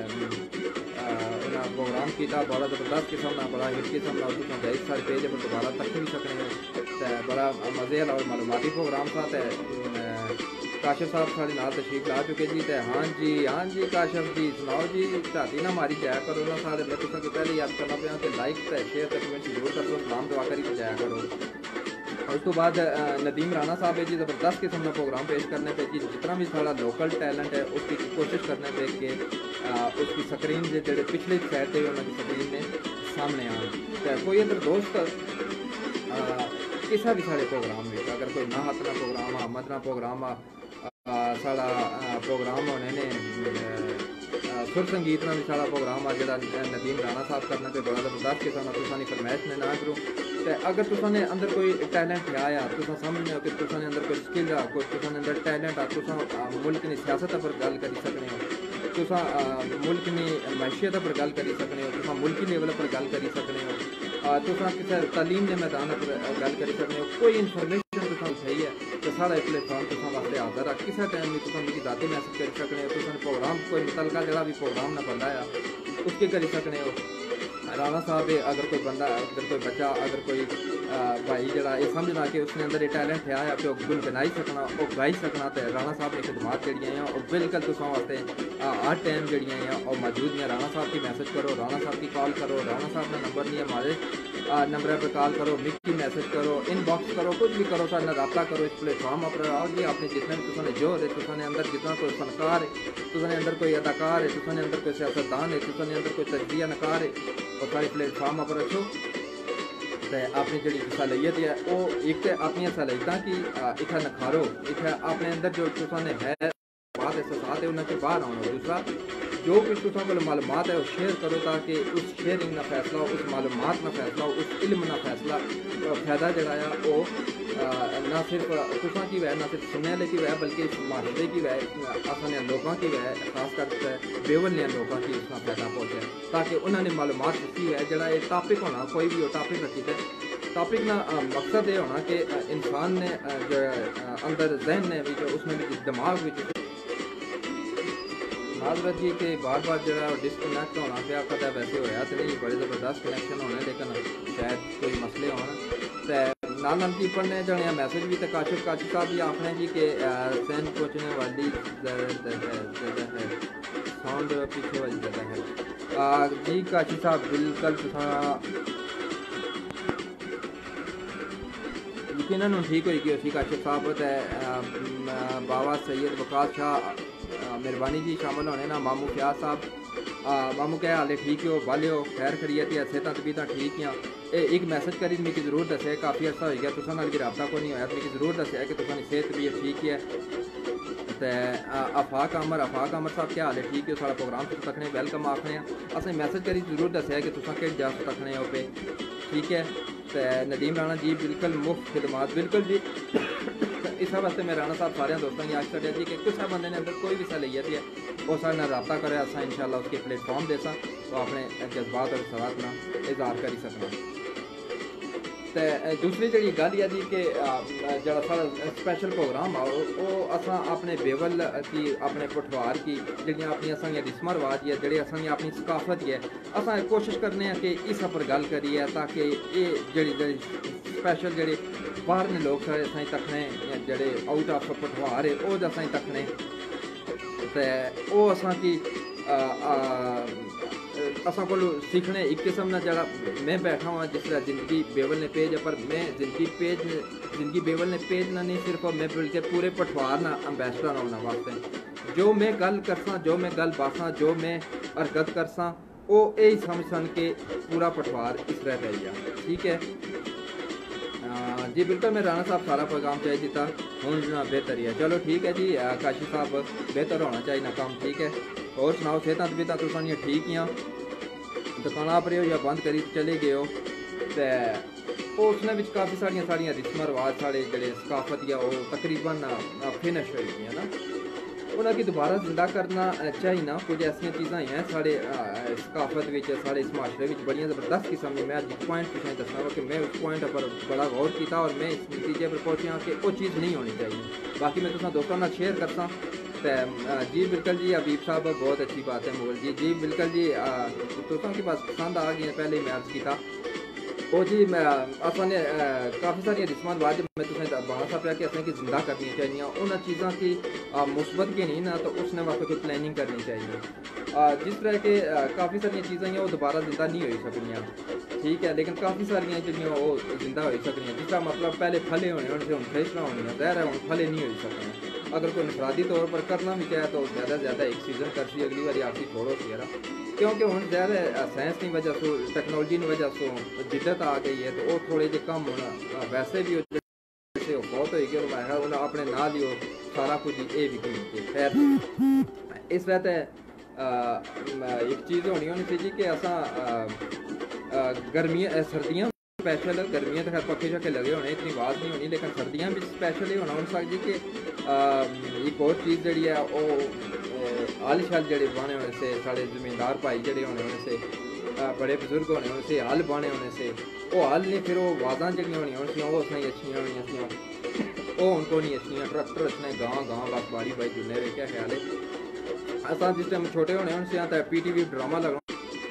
उन्हें प्रोग्राम किया बड़ा ज़बरदस्त किस्म का बड़ा हिट किस्म का तुम जाइज सारे पेज पर दोबारा तक भी सकने तो बड़ा मज़े वाला और मालूमाती प्रोग्राम था। तो काशिफ साहब साढ़े नाल तशरीफ ला चुके जी। तो हाँ जी हाँ जी काशिफ जी सुनाओ जी झाती ना मारी जाया करो ना साढ़े मैं तुसा की पहले याद करना पाया तो लाइक तो शेयर तो कमेंट जरूर करो सलाम दुआ करी तो जाया करो। उस तो बाद नदीम राणा साहब है जी ज़बरदस्त किस्म का प्रोग्राम पेश करने पे जी जितना भी सारा लोकल टैलेंट है उसकी कोशिश करने पे कि उसकी स्क्रीन के जोड़े पिछले साइड से उन्होंने स्क्रीन ने सामने आए। तो कोई अगर दोस्त किसी भी साढ़े प्रोग्राम में अगर कोई ना हथना प्रोग्राम आ मदना प्रोग्राम आ साड़ा प्रोग्राम होने ने सुर संगीत ना भी साड़ा प्रोग्राम आ जरा नदीम राणा साहब करने पे बड़ा ज़बरदस्त किस्म का तुसानी फरमाइश ने ना करो। तो अगर तुसाने अंदर कोई टैलेंट आया तुसा समझने हो कि तुसाने अंदर कोई स्किल आ कोई तुसाने अंदर टैलेंट आ तुसा मुल्क की सियासत पर गल करी सकने हो तुसा मुल्क की मैशियत पर गल करी सकने हो तुसा मुल्की लेवल पर गल करी सकने हो तुसा किसी तालीम के मैदान पर गल करी सकने हो कोई इन्फॉर्मेशन तुसा सही है तो सारा प्लेटफॉर्म तुसा वास्ते हाजिर है किसी टाइम भी तुसा मिगी दाती मैसेज करी सकने हो तुसा प्रोग्राम कोई मुतलका जड़ा भी प्रोग्राम ना बनता है उसके करी सकने हो। राणा साहब अगर कोई बंदा अगर कोई बच्चा अगर कोई भाई जरा ये समझना कि उसने अंदर ये टैलेंट है कि वह गुनगुनाई सकना और गाई सकना तो राणा साहब ने खिदमात जड़ियाँ हैं और बिल्कुल तुसा वास्ते हर टाइम जड़ियाँ हैं और मौजूद हैं। राणा साहब की मैसेज करो राणा साहब की कॉल करो राणा साहब का नंबर नहीं है हमारे नंबर पर कॉल करो मिक्की मैसेज करो इनबॉक्स करो कुछ भी करो सारे रब्ता करो इस प्लेटफॉर्म पर आओ जी आपने जितने भी तुसाने जोर है तुसाने अंदर जितना कोई फनकार है तुसाने अंदर कोई अदाकार है तुसाने अंदर कोई सियासतदान है तुसाने अंदर कोई तजजिया नकार है और सारे प्लेटफॉर्म पर रखो तो अपनी जी सलाहियत है वो एक तो अपन सलाहियत की इतना नखारो इतना अपने अंदर जो तुसाने है बात एहसास है उन्होंने बाहर आना। दूसरा जो कुछ तुसा को मालूमात है वो शेयर करो ताकि उस शेयरिंग का फैसला उस मालूमात का फैसला उस इल्म का फैसला फायदा जड़ा वो ना सिर्फ तुसा की वै ना सिर्फ सुनने वाले की वै बल्कि इस माशरे की वै आसानी लोगों की वै खासकर बेवल लोगों की उसका फायदा पहुँचे ताकि उन्होंने मालूमात दी है जरा ये टॉपिक होना कोई भी टॉपिक रखी है टॉपिक ना मकसद ये होना कि इंसान ने जो अंदर जहन ने भी उसमें भी दिमाग भी माजरत जी के बार बार जो है डिसकनेक्ट होना पाया पता वैसे होया तो नहीं बड़े ज़बरदस्त कनैक्शन होने लेकिन शायद कोई मसले होने तो नाल नाल की पढ़ने जाने मैसेज भी तो काशिफ काशिफ साहब भी आपने जी के सैन पहुँचने वाली ज़्यादा है साउंड पीछे वाली ज़्यादा है जी काशिफ साहब बिल्कुल यकीनन ठीक होगी उसी काशिफ साहब तो बाबा सैयद वकास शाह मेहरबानी जी शामिल होने ना मामू क्या साहब मामू क्या हाले ठीक हो वाले हो खैर खरीयत या सेहत तबीयत ठीक हैं एक मैसेज करी मिगी जरूर दसे काफ़ी अर्सा हो गया तुसा नाल भी रब्ता को नहीं होया मिगी जरूर दसिया कि तुसानी सेहत तबीयत ठीक है। तो आफाक अमर आफाक अमर साहब क्या हाल है ठीक है सारा प्रोग्राम तुस तकने वेलकम आखने असें मैसेज करी जरूर दसिया कि तुसा किस जा तकने हो पे ठीक है। तो नदीम राणा जी बिल्कुल मुफ्त खिदमात बिल्कुल जी इस वास्ते मैं राणा साहब सारे दोस्तों की आख छड़िया जी कि किसी बंदे ने अंदर कोई भी सलाहियत है वो सारे रब्ता करे असा इंशाल्लाह उसके प्लेटफॉर्म देसा तो अपने जज्बात और सवाल ना इजहार करी सकना। तो दूसरी जी गल है जी कि जरा सारा स्पैशल प्रोग्राम आ वो असा अपने बेवल की अपने पठवार की जड़ियाँ अपनी असां रिस्मां रवाज है जड़े असां अपनी सकाफत है असा कोशिश करने कि इस पर गल करिए ताकि ये जड़ी स्पैशल जड़े बाहर ने लोग सारे असां तकने जड़े आउट ऑफ पठवार है वो असां तकने तो वो असां की असा को सीखने एक किस्म ना जरा मैं बैठा हुआ जिस तरह जिंदगी बेवल ने पेज है, पर मैं जिंदगी पेज जिंदगी बेवल ने पेज ना नहीं सिर्फ मैं बल्कि पूरे पठवार ना अंबैसडर होना वास्ते जो मैं गल करसा जो मैं गल बासा जो मैं हरकत करसा वो यही समझ सन के पूरा पठवार इस तरह रह गया। ठीक है जी बिल्कुल मैं राणा साहब सारा पैगाम चाहिए दिता हूँ ना बेहतर ही है। चलो ठीक है जी काशी साहब बेहतर होना चाहिए ना काम। ठीक है और सुनाओ सेहत तबीयत तो सानियां ठीक ही दुकाना पर हो या बंद करी चले गए हो तो उसने भी काफ़ी सारिया सारिया रिस्म रवाज साढ़े जोड़े सकाफत या वो तकरीबन फिनिश हो गई ना उन्हें दोबारा जिंदा करना चाहिए ना। कुछ ऐसा चीज़ां हैं साढ़े सकाफत साढ़े इस माशरे में बड़िया जबरदस्त किस्म की मैं अज पॉइंट पिछले दसना वा कि मैं उस पॉइंट पर बड़ा गौर किया और मैं इस नतीजे पर पहुंचा कि वो चीज़ नहीं होनी चाहिए। बाकी मैं तुम दोस्तों ना शेयर करता तो जी बिल्कुल जी अबीब साहब बहुत अच्छी बात है मुगल जी जी बिल्कुल जी दोस्तों के पास पसंद आ गई पहले ही मैं अर्ज किया वो जी मैं असाने काफ़ी सारिया रिस्म बाद मैं तुसें बड़ा सा पाया कि असें कि जिंदा करनी चाहिए उन्होंने चीज़ों की मुस्बत की नहीं ना तो उसने वास्ते कोई प्लानिंग करनी चाहिए। जिस तरह के काफ़ी सारिया चीज़ां हैं वो दोबारा जिंदा नहीं हो सकनियाँ। ठीक है लेकिन काफ़ी सारिया जो वो जिंदा हो सकनियाँ जिसका मतलब पहले फले होने उनसे हम फ्रेशना होनी जहर है हम फले नहीं हो सकने। अगर कोई नफरादी तौर पर करना भी चाहे तो ज़्यादा से ज़्यादा एक सीज़न कर सी अगली बार आपकी छोड़ो सी यार क्योंकि हम ज़्यादा साइंस की वजह से टेक्नोलॉजी की वजह से जिद्दत आ गई है तो वो थोड़े जो कम होना वैसे भी बहुत हो गया मैं उन्हें अपने नाल ही सारा कुछ ये भी की खैर इस वजह एक चीज़ होनी होनी चाहिए कि असा गर्मियाँ सर्दियाँ स्पैशल गर्मियाँ तो खैर पक्के शक्के लगे होने इतनी आवाज़ नहीं होनी लेकिन सर्दियाँ भी स्पैशल ही होना हो सकती कि एक और चीज़ जी है वो हल शल जड़े बने होने से साढ़े जमींदार भाई जड़े होने होने से बड़े बुजुर्ग होने होने से हल बने होने से वो हल नहीं फिर वो आवाज़ा जड़ियाँ होनी होनी वो उसने अच्छी होनी सी वो उनको नहीं अच्छी ट्रैक्टर अच्छे गाँव गाँव बस बाड़ी बाई जुड़ने वे क्या ख्याल है असा जिस टाइम छोटे होने होने से पी टी वी ड्रामा लगना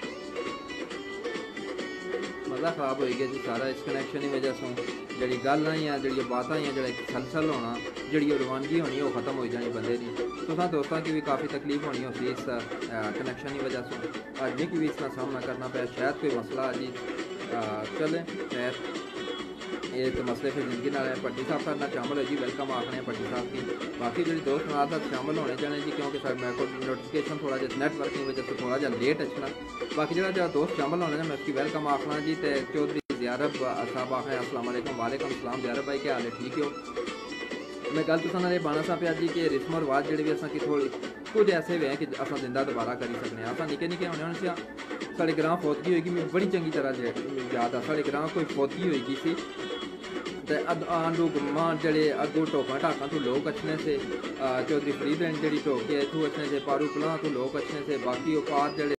मज़ा खराब हो गया जी सारा इस कनैक्शन की वजह से जी गल हैं जी बातें हैं जो सलसल होना जी रवानगी होनी वो खत्म हो जानी बंदे की तो दोस्तों की भी काफ़ी तकलीफ होनी होती इस कनैक्शन की वजह से आदमी की भी इसका सामना करना पाया शायद कोई मसला जी चले खैर ये तो मसले फिर जिंदगी ना भट्टी साहब करना शामिल है जी वेलकम आखने भट्टी साहब की बाकी जो दोस्त नाल शामिल होने जाने जी क्योंकि सर मेरे को नोटिफिकेशन थोड़ा जहा नैटवर्क की वजह से थोड़ा जहा लेट अच्छना बाकी जो जो दोस्त शामिल होने मैं उसकी वेलकम आखना जी तो चौधरी ज़ियारब साहब आखने अस्सलाम वालेकुम वालेकुम सलाम ज़ियारब भाई क्या हाल है ठीक हो। मैं गल तुसा नाल बाना सा पिया जी कि रिस्म रवाज जेह्ड़े भी असां की थोड़ी कुछ ऐसे भी हैं कि असां जिंदा दोबारा करी सकने असां निक्के निक्के होने होने से साढ़े ग्रां फौतगी होएगी मैं बड़ी चंगी तरह याद आ साढ़े ग्रां कोई फौतगी होएगी सी ते आंडू गुमान जड़े अगू टोका ढाका तो लोग अच्छने से चौधरी फरीद जी टोके इतू अच्छने से पारू कलां तो लोग अच्छने से बाकी औकात जड़े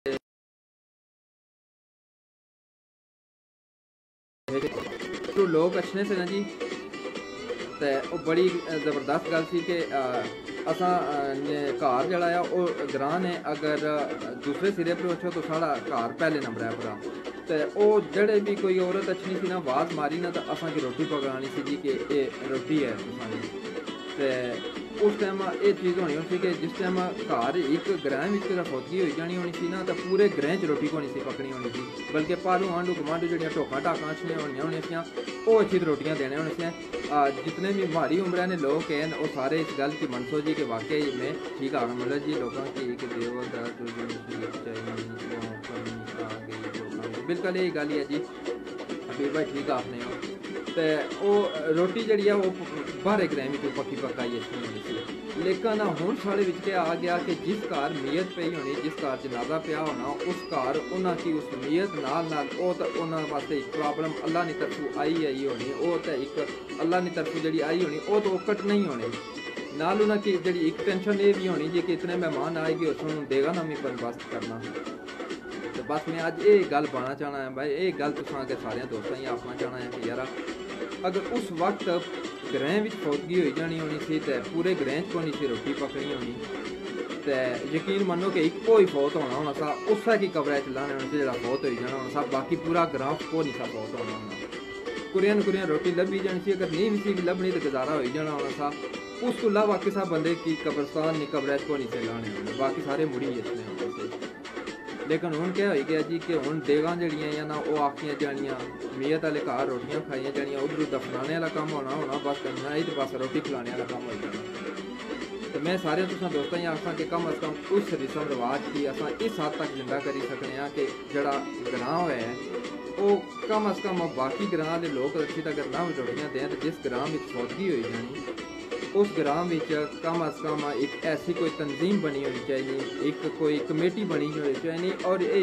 तो लोग अच्छने से ना जी तो बड़ी ज़बरदस्त गल सी कि असा घर जड़ा है वो ग्रां ने अगर दूसरे सिरे पर अच्छो तो साढ़ा घर पहले नंबर पर तो वो जड़े भी कोई औरत अच्छी सी ना आवाज़ मारी ना तो असा की रोटी पकानी सी जी कि ये रोटी है तो उस टाइम ये चीज़ होनी सी कि जिस टाइम घर एक ग्रह में फौतगी हो जानी होनी सी ना तो पूरे ग्रह च रोटी होनी सी पकनी होनी सी बल्कि पालू आंडू गमांडू जो टोका टाका अच्छियाँ होनी होनी सी वो अच्छी रोटियाँ देने होने सी जितने भी हमारी उम्र ने लोग हैं वो सारे इस गल की मनसो जी कि वाकई में ठीक आ मतलब जी लोगों की एक देव बिल्कुल यही गल है जी अभी भाई ठीक आपने हो तो वो रोटी जी है वो बाहर ग्रह में पक्की पकाई अच्छी होनी सी लेकिन हूँ साढ़े क्या आ गया कि जिस घर नीयत पई होनी जिस घर जनाजा पिया होना उस घर उन्होंने की उस नीयत नाल नाल वो तो उन्होंने वास्ते एक प्रॉब्लम अल्लाह की तरफों आई आई होनी वो तो एक अल्लाह की तरफों जी आई होनी वो तो कट नहीं होने नाल उन्होंने की जी एक टेंशन ये भी होनी जी कि इतने मेहमान आएगी उसमें देगा ना मैं बंदोबस्त करना तो बस मैं अज ये गल पाना चाहना है भाई ये गल तुसा के सारे दोस्तों ही आखना चाहना है कि यार अगर उस वक्त ग्रह में फौतगी हो जानी होनी सी तो पूरे ग्रह च होनी सी रोटी पकनी होनी तो यकीन मनो कि एक ही फौत होना होना सा उस की कवरेज लाने होने से जो फौत हो जाना होना सा बाकी पूरा ग्रां को नहीं सा फौत होना होना कुरियन कुरियन रोटी लभी जानी सी अगर नहीं भी सी लभनी तो गुजारा हो जाना होना सा उस तो अलावा किसा बंदे की कब्रस्तान नहीं कवरेज को नहीं से लाने होने बाकी सारे मुड़ी इसने होने से लेकिन हुण क्या हो गया जी कि हुण देगां जड़ियां या ना वो आखियां जानियां मीयत वाले घर रोटियां खाइयां जानियां उधर दफनाने वाला काम होना होना बस करना ही तो बस रोटी खिलाने वाला काम हो जाना। तो मैं सारे तुसां दोस्तां गी आखां कि कम अज़ कम उस रस्म रिवाज की असां इस हद तक जिंदा करी सकने हैं कि जड़ा ग्रां होया है वो कम अज़ कम बाकी ग्रां दे लोग अच्छी तक ना रोटियां दें तो जिस ग्रां में फौतगी होई जानी उस ग्रां में कम अज़ कम एक ऐसी कोई तंजीम बनी होनी चाहिए, एक कोई कमेटी बनी होनी चाहिए और ये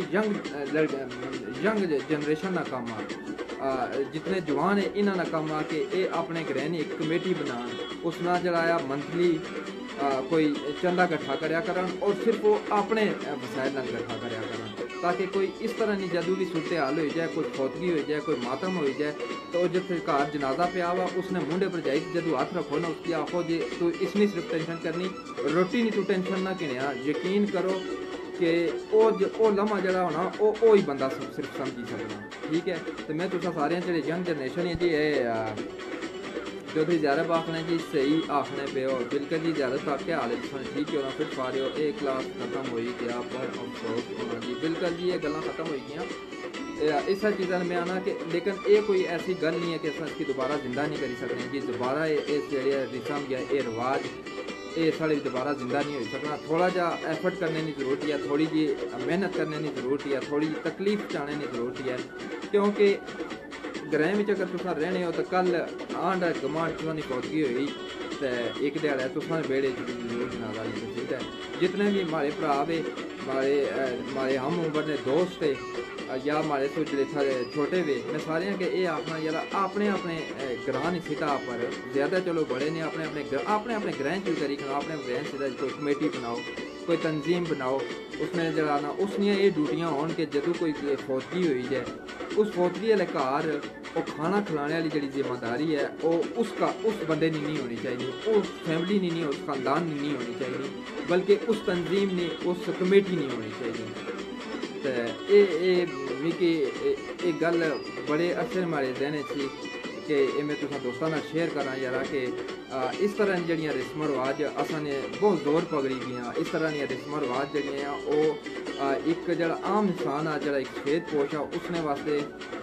यंग यंग जनरेशन का काम आ जितने जवान है इन्होंने काम आ के ये अपने ग्रह ने एक कमेटी बनान उस ना जड़ाया मंथली आ, कोई चंदा इकट्ठा करया करन और सिर्फ वो अपने वसाइल इकट्ठा करया करन ताकि कोई इस तरह नहीं जदू भी सूरत हाल हो जाए, कोई फौतगी हो जाए, कोई मातम हो जाए तो जिथे घर जनाजा पिया हुआ उसने मुंडे पर जाई जदू हाथ रखो ना उसकी आखो जे तू इसनी सिर्फ टेंशन करनी रोटी नहीं तू टेंशन ना किनिया यकीन करो कि ओ ओ लम्हा जड़ा होना ओ ओ ही बंदा सिर्फ समझी सकना। ठीक है तो मैं तुसा सारे जेह्ड़े यंग जनरेशन है जी चौधरी ज़ारब आखने जी सही आखने पे हो बिल्कुल जी ज़्यादा साहब क्या हाल है ठीक है फिर पा रहे हो एक क्लास खत्म हुई गया पर अफसोस होना जी बिल्कुल जी ये गल्लां खत्म हो गई इस चीज़ा में आना कि लेकिन ये कोई ऐसी गल नहीं है कि अस इसकी दोबारा जिंदा नहीं करी सकते जी दोबारा इस जेह्ड़े रिसम या ये रवाज ये साढ़े दोबारा जिंदा नहीं हो सकना। थोड़ा जा एफर्ट करने की जरूरत है, थोड़ी जी मेहनत करने की जरूरत है, थोड़ी जी तकलीफ चाहने की जरूरत है क्योंकि ग्रह में अगर तुस रहने हो तो कल आंड गमांड तुसानी फौतगी हुई तो एक दिहाड़ा तुसा बेड़े जरूर जनाजा नहीं। ठीक है जितने भी हमारे भरा वे हमारे हमारे हम उम्र ने दोस्त थे या हमारे तो जो छोटे वे मैं सारे के ये आखना यार अपने अपने ग्रह की सतह पर ज़्यादा चलो बड़े ने अपने अपने अपने अपने ग्रह च करी करो अपने ग्रह सतह कोई कमेटी बनाओ कोई तंजीम बनाओ उसने जरा ना उसनियाँ ये ड्यूटियाँ होन कि जदों कोई फौतगी हुई जाए उस फौतगी वाले घर वो खाना खिलाने वाली जी जिम्मेदारी है वो उसका उस बंदे की नहीं होनी चाहिए, उस फैमिली की नहीं उस खानदान की नहीं होनी चाहिए बल्कि उस तंजीम ने उस कमेटी नहीं होनी चाहिए। तो ये मिगी ये गल बड़े असर मारे देने सी कि मैं तुसा दोस्तों नाल शेयर करा यार कि इस तरह जड़ियाँ रस्म रवाज असाने बहुत जोर पकड़ी गई इस तरह दी रस्म रवाज जड़ियाँ वो एक जड़ा आम इंसान आ जड़ा एक सफेद पोश आ उसने वास्ते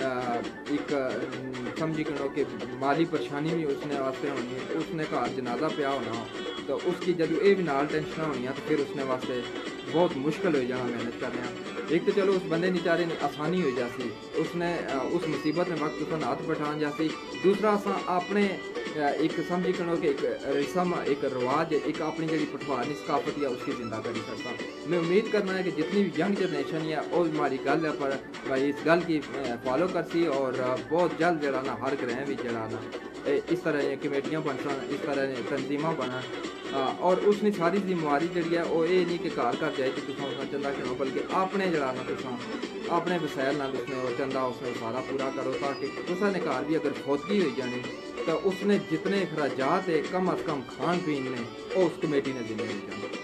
एक समझी करो कि माली परेशानी भी उसने वास्ते होनी उसने घर जनाजा पिया होना तो उसकी जदों ये भी नाल टेंशन होनी तो फिर उसने वास्ते बहुत मुश्किल हो जाना मेहनत करने। एक तो चलो उस बंदे निचारे ने आसानी हो जाती उसने उस मुसीबत में वक्त उसने हाथ बैठान जाती। दूसरा असा अपने एक समझी करो कि एक रस्म एक रवाज एक अपनी जी पठवानी सकाफत है उसकी जिंदा करी सकता। मैं उम्मीद करना है कि जितनी भी यंग जनरेशन है वो हमारी गल है पर भाई इस गल की फॉलो कर सी और बहुत जल्द जरा ना हर ग्रह भी जरा ना इस तरह कमेटियाँ बन सन इस तरह तंजीम बन और उसने सारी जिम्मेवारी जी है वो ये नहीं कि घर घर जाए कि तुम उसका चंदा करो बल्कि अपने जरा ना तुम अपने वसैल ना उसने वो चंदा उसने सारा पूरा करो ताकि तुसा ने घर भी अगर फौतगी हो जानी तो उसने जितने अखराजात है कम अज़ कम खान पीन ने वो उस कमेटी ने जिम्मे हो जाने।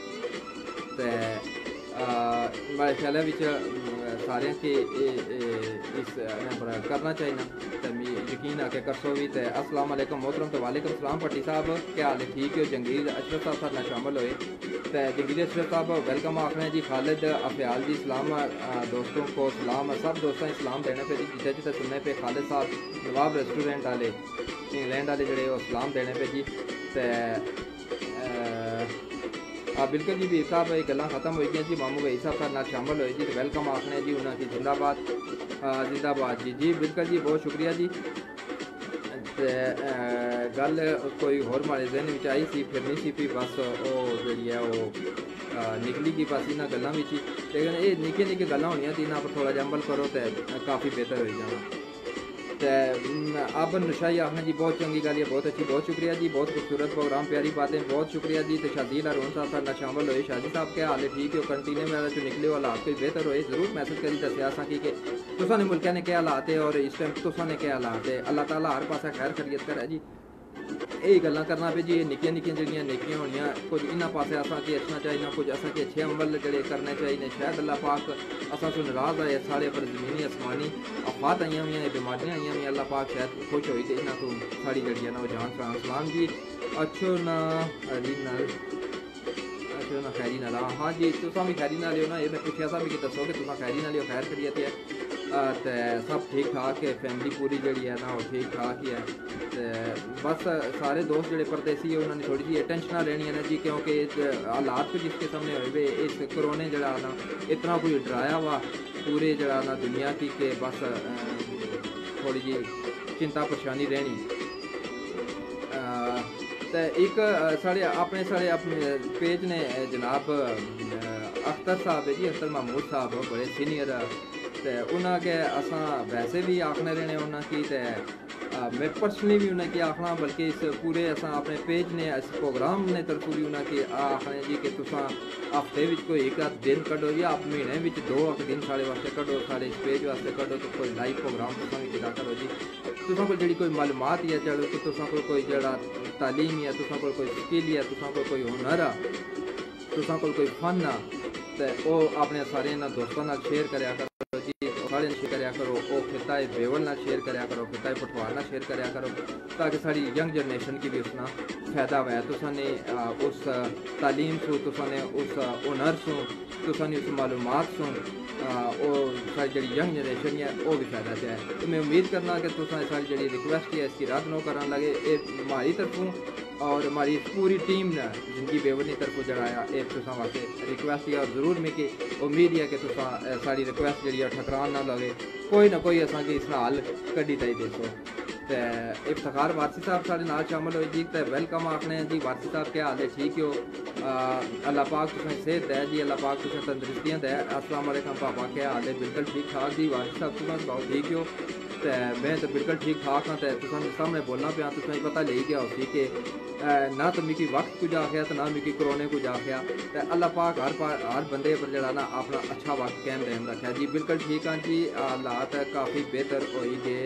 तो मेरे ख्याल सारे के इस पर करना चाहिए तो मैं यकीन आके कर सो भी तो अस्सलाम वालेकुम मोहतरम तो वालेकुम सलाम भट्टी साहब क्या हाल है ठीक है। जंगीर अशरफ साहब साथ शामिल हुए तो जंगीर अशरफ साहब वेलकम आखने जी खालिद अफयाल जी सलाम दोस्तों को सलाम सब दोस्तों सलाम देने पे जी जिते जिते सुनने पे खालिद साहब नवाब रेस्टोरेंट वाले इंग्लैंड वाले जड़े वो सलाम देने पे जी तो हाँ बिल्कुल जी भी साहब ये गल्लां खत्म हो गई जी मामू भाई साहब साथ नाल शामिल हुए जी तो वेलकम आखने जी उन्होंने जिंदाबाद जिंदाबाद जी जी बिल्कुल जी बहुत शुक्रिया जी। गल कोई होर हमारे जहन में आई सी फिर नहीं सी पी बस वो जी है वो निकली गई बस इन्होंने गल्लां में ही लेकिन ये निक्के निक्के गल्लां होनियां तो इन्होंने पर थोड़ा जहा अमल करो तो काफ़ी बेहतर हो जाना। तो अब नशाई आखना जी बहुत चंगी गल है बहुत अच्छी बहुत शुक्रिया जी बहुत खूबसूरत प्रोग्राम प्यारी बातें बहुत शुक्रिया जी। तो शादी हारून साहब साथ शामिल हुए शादी साहब क्या हाल है ठीक है कंटिन्यू मेरा जो निकले हालात कोई बेहतर होए जरूर मैसेज करी दसिया असा कि तुसा ने मुल्क ने क्या हालात है और इस टाइम तुसा ने क्या हालात है अल्लाह ताला हर पासा खैर खरीत करे जी। यही गल्लां करना पे जी निक्कियां निक्कियां जड़ियां नेकियां होनियां कुछ इन्हां पासे असां के अच्छना चाहिए कुछ असां के अच्छे अमल जड़े करने चाहिए शायद अल्लाह पाक असां तो नाराज़ आए साढ़े पर जमीनी आसमानी आफात आईयां हुई बीमारियां आईयां हुई अल्लाह पाक शायद खुश होई तो इन्हां तो साड़ी जड़ी ना वो जान सलाम जी। अच्छो ना अली नाल पुछो ना खैरी नाल हाँ जी तुसां भी खैरी नाल हो ना ये मैं पुछया सा भी कि दसो कि तुसां खैरी नाल हो खैर खैरियत है ते सब ठीक ठाक है फैमिली पूरी जी है ना वो ठीक ठाक ही है ते बस सारे दोस्त जोड़े परदेसी है उन्होंने थोड़ी जी टेंशन रहनी है जी क्योंकि हालात जिसके सामने हुए इस कोरोने जरा ना इतना कोई डराया हुआ पूरे जरा ना दुनिया की के बस थोड़ी जी चिंता परेशानी रहनी तो एक साढ़े अपने साढ़े अपने पेज ने जनाब अख्तर साहब है जी अख्तर महमूद साहब बड़े सीनियर तो उन्हें असा वैसे भी आखने रहने उन्हें की मैं पर्सनली भी उन्हें की आखना बल्कि इस पूरे असा अपने पेज ने इस प्रोग्राम ने तरफों भी उन्हें की आखने जी कि तुसा हफ्ते में कोई एक आध दिन कड्डो या आप महीने में दो अक दिन साढ़े वास्ते कड्डो साढ़े इस पेज वास्ते कड्डो तो कोई लाइव प्रोग्राम तुसा भी किया करो जी तुसा को जी कोई मालूमात है चलो कि तुसा को कोई जड़ा तालीम है तुसा को कोई स्किल है तुसा को कोई हुनर आ तुसा को कोई फन आ तो अपने सारे दोस्तों नाल शेयर करया करो जी सारे शेयर करया करो वो खिताए बेवल ना शेयर करया करो खिताए पठवार ना शेयर करया करो ताकि साड़ी यंग जनरेशन की भी उसना फायदा हुआ तुसा ने उस तालीम सु तुसा ने उस हुनर सु तुसा ने उस मालूमात सु सारी जी यंग जनरेशन है वो भी फायदा चाहे तो मैं उम्मीद करना कि तुसा सारी जी रिक्वेस्ट है इसकी रद्द न करन लगे ये हमारी तरफों और हमारी पूरी टीम ने जिंदगी बेवल की तरफों जड़ाया ये तुसा वास्ते रिक्वेस्ट है और जरूर मिगी उम्मीद है कि तुसा साड़ी रिक्वेस्ट जी ठकरान ना लगे कोई ना कोई असा इसका हल कड्डी ताई दसो तो इफ्तार वारसी साहब साढ़े नाल शामिल हो जी तो वेलकम आखने जी वारसी साहब क्या हाल है ठीक हो अल्लाह पाक तुसें सेहत दे जी अल्लाह पाक तुसें तंदरुस्तियां दे अस्सलाम वालेकुम पापा क्या हाल है बिल्कुल ठीक ठाक जी वारसी साहब तुसें सनाओ ठीक हो तो मैं तो बिल्कुल ठीक ठाक हाँ तो तुसें सामने बोलना पाया तुसें पता ले गया उसी कि ना तो मिगी वक्त कुछ आख्या तो ना मिगी करोने कुछ आख्या तो अल्लाह पाक हर हर बंदे पर जरा ना अपना अच्छा वक्त कैम रहन रखा जी बिल्कुल ठीक हाँ जी हालात काफ़ी बेहतर हो गए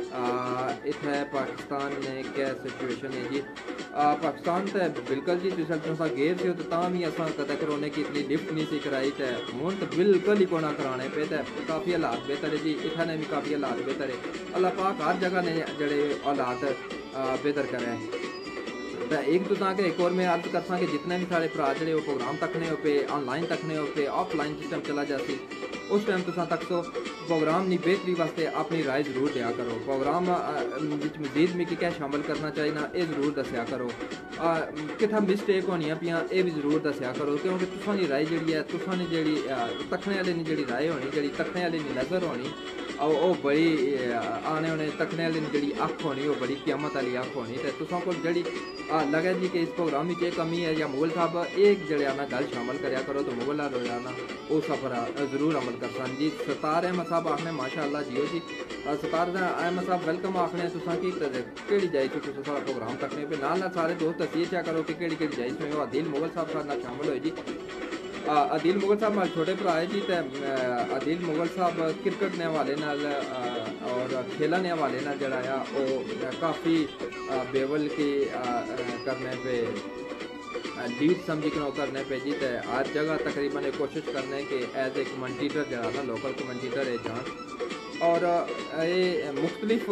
इतने पाकिस्तान में क्या सिचुएशन है जी पाकिस्तान तो बिल्कुल जी जिस तुसा गेर से तो तां भी असां कदे करोने की इतनी लिफ्ट नहीं सी कराई तो हूँ तो बिल्कुल ही कोना कराने पे तो काफ़ी हालात बेहतर है जी इतने भी काफ़ी हालात बेहतर है अल्लाह पाक हर जगह ने जड़े हालात बेहतर करें तो एक तो ताकि एक और मैं अर्ज कर कि जितने भी सारे भरा जो प्रोग्राम तकने हो पे ऑनलाइन तकने हो पे ऑफलाइन सिस्टम चला जाती उस टाइम तुसा तक तो प्रोग्राम की बेहतरी वास्ते अपनी राय जरूर दिया करो प्रोग्राम मजीद मिगी क्या शामिल करना चाहिए ना ये जरूर दसिया करो कितना मिसटेक होनी पियाँ ये भी जरूर दसिया करो क्योंकि तुसा दी राय जी है तुसा ने जी तकने वाले की जी राय होनी जी तकने वाले की नज़र होनी और वो बड़ी आने होने तकने वाले जी अख होनी वो बड़ी क्यामत वाली अख होनी तो तुसा को जी लगे जी कि इस प्रोग्राम में एक कमी है या मुगल साहब एक जड़े आना गल शामिल करया करो तो मुगल हो जाना वो सफर जरूर अमल कर सन जी सतार अहमद साहब आखने माशाअल्लाह जियो जी सतार अहमद साहब वेलकम आखने तुसा की केड़ी जाई तो तुसा सारा प्रोग्राम तकने पे नाल सारे दोस्त दसिए क्या करो कि केड़ी केड़ी जाई में आदिल मुगल साहब सारे नाल शामिल होए जी आदिल मुगल साहब हमारे छोटे भरा है जी तो आदिल मुगल साहब क्रिकेट ने हवाले नाल और खेलने हवाले नाल जड़ा आ वो काफ़ी बेवल की करने पे लीड समझी के करने पे जी तो हर जगह तकरीबन कोशिश करने के एज ए कमेंटेटर जरा ना लोकल कमेंटेटर है जान और ये मुख्तलिफ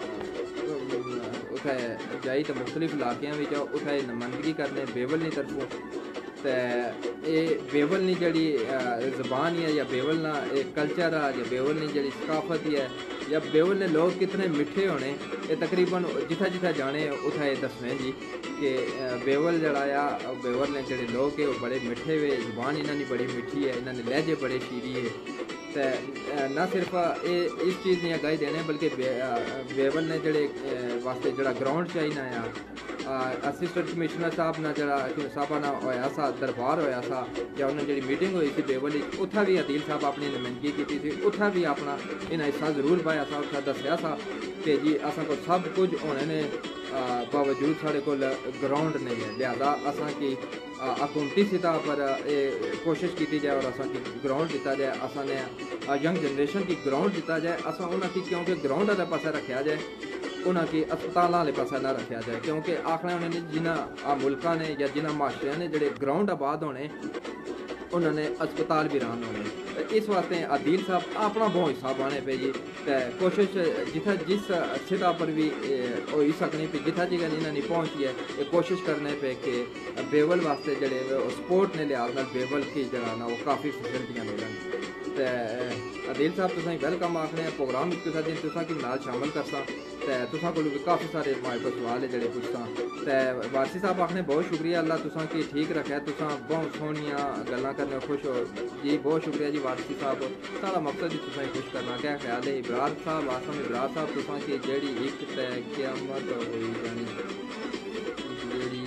उठे जाई तो मुख्तलिफ इलाकों में उठे नुमाइंदगी करने बेवल की तरफों तो ये बेवल नी जड़ी ज़बान है या बेवल ना एक कल्चर है या बेवल नी जड़ी सकाफत है या बेवल ने लोग कितने मिठे होने ये तकरीबन जिथा जिथा जाने उथा ये दसने जी कि बेवल जड़ा बेवल ने जड़े लोग है वो बड़े मिठे हुए ज़बान इन्होंने बड़ी मिठी है इन्होंने लहजे बड़े शीरी है तो ना सिर्फ ये इस चीज़ ने अगाई देने बल्कि बे, बेवल ने जड़े वास्ते जड़ा ग्राउंड चाहिए आ असिस्टेंट कमिश्नर साहब ना जरा साहबा ना होया सा दरबार होया सा या उन्होंने जी मीटिंग हुई थी बेवल उत्था भी अदील साहब अपनी नुमाइंदगी की थी उत्था भी अपना इन्हें हिस्सा जरूर पाया सा उत्था दसिया सा कि जी असा को सब कुछ होने ने बावजूद साढ़े को ग्राउंड नहीं है लिहाजा असा की हुकूमती सतह पर कोशिश की जाए और असा की ग्राउंड दिता जाए असा ने यंग जनरेशन की ग्राउंड दिता जाए असा उन्होंने क्योंकि ग्राउंड वाले पास रखा जाए उन्होंने अस्पताल वाले पास ना रखा जाए क्योंकि आखना उन्होंने जिन्होंने मुल्कों ने या जिन्होंने माशरे ने जोड़े ग्राउंड आबाद होने उन्होंने अस्पताल भी रान होने इस वास्ते आदिल साहब अपना बहुत हिस्सा पाने पे जी ते कोशिश जिथा जिस सतह पर भी हो सकनी पे जिथा जगह इन्होंने पहुँची है ये कोशिश करने पे कि बेवल वास्ते जड़े स्पोर्ट ने लिहाज नाल बेवल की जगह ना वो काफ़ी फैसिलिटियाँ मिलन। ते आदिल साहब तुसें वेलकम आखने प्रोग्राम किसा दिन तुसा की नाल शामिल करसा ते तुसा कोल भी काफ़ी सारे माए को सवाल है जड़े पुछसा ते वारसी साहब आखने बहुत शुक्रिया अल्लाह तुसा की ठीक रखे तुसा बहुत सोहनियां गल्लां करने खुश हो जी बहुत शुक्रिया जी वारसी साहब सारा मकसद ही तुसा खुश करना क्या ख्याल है इब्रार साहब आसम इब्रार साहब तुसा की जेड़ी एक ते क़यामत हुई जानी जेड़ी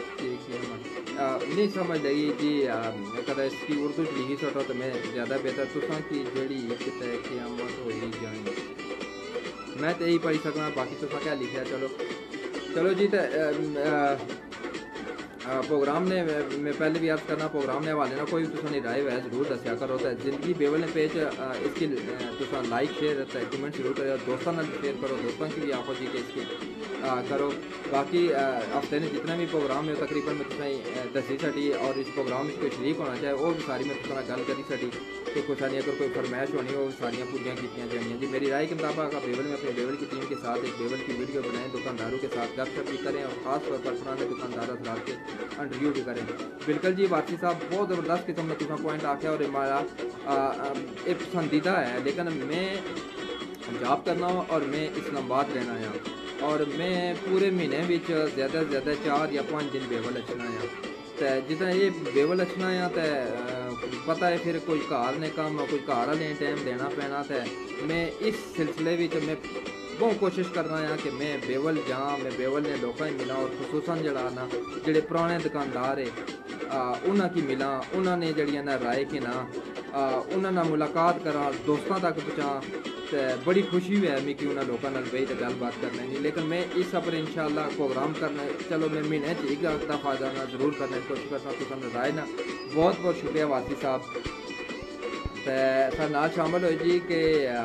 नहीं समझ लगी जी कदा इसकी उर्दू लिखी सटो तो मैं ज़्यादा बेहतर तुसा की जेड़ी एक ते क़यामत हुई जानी मैं तो यही पढ़ी सकना बाकी तुसा क्या लिखा चलो चलो जी तो प्रोग्राम ने मैं पहले भी अर्ज करना प्रोग्राम ने हवाले ना कोई भी तुसा राय वै जरूर दसिया करो तो जिंदगी बेवल ने पेज इसकी तुसा लाइक शेयर कमेंट जरूर करो दोस्तों नाल शेयर करो दोस्तों की भी आखो जी कि इसकी आ, करो बाकी हफ्ते ने जितने भी प्रोग्राम है तकरीबन मैं तुसें दसी छड़ी और इस प्रोग्राम में कोई शरीक होना चाहे वो भी सारी मैं तुसा गल करी छड़ी कि कुछ नहीं अगर कोई फरमाइश होनी हो सारियाँ पूरियाँ की जानियाँ जी मेरी राय के मुताबिक बेवल में अपने बेवल की टीम के साथ एक बेवल की वीडियो बनाएं दुकानदारों के साथ गपशप भी करें और ख़ास तौर पर पुराने दुकानदार हजरात के इंटरव्यू भी करें बिल्कुल जी वारसी साहब बहुत ज़बरदस्त किस्म का तुसा पॉइंट आख्या और हमारा एक पसंदीदा है लेकिन मैं जॉब करना हो और मैं इस्लामाबाद रहना है और मैं पूरे महीने में ज़्यादा से ज़्यादा चार या पाँच दिन बेवल अचना है तो जितना ये बेवल अचना है तो पता है फिर कोई घर ने कम कोई घर वाले टाइम देना पैना तो मैं इस सिलसिले में मैं बहुत कोशिश कर रहा है कि मैं बेवल जाऊँ मैं बेवल ने लोगों मिला और खसूसन जड़ा ना जेडे पुराने दुकानदार है उन्होंने की मिला उन्होंने जड़ियाँ ना राय के ना उन्होंने मुलाकात करा दोस्तों तक पहुँचा तो बड़ी खुशी भी है मिगी उन्होंने लोगों नाल बही तो गलबात करने की लेकिन मैं इस सफर इंशाअल्लाह प्रोग्राम करना चलो मैं महीने एक दफ़ा जाना जरूर करने की कोशिश करता तुम राय ना बहुत बहुत शुक्रिया वासी साहब तो सर नाल शामिल हो जी कि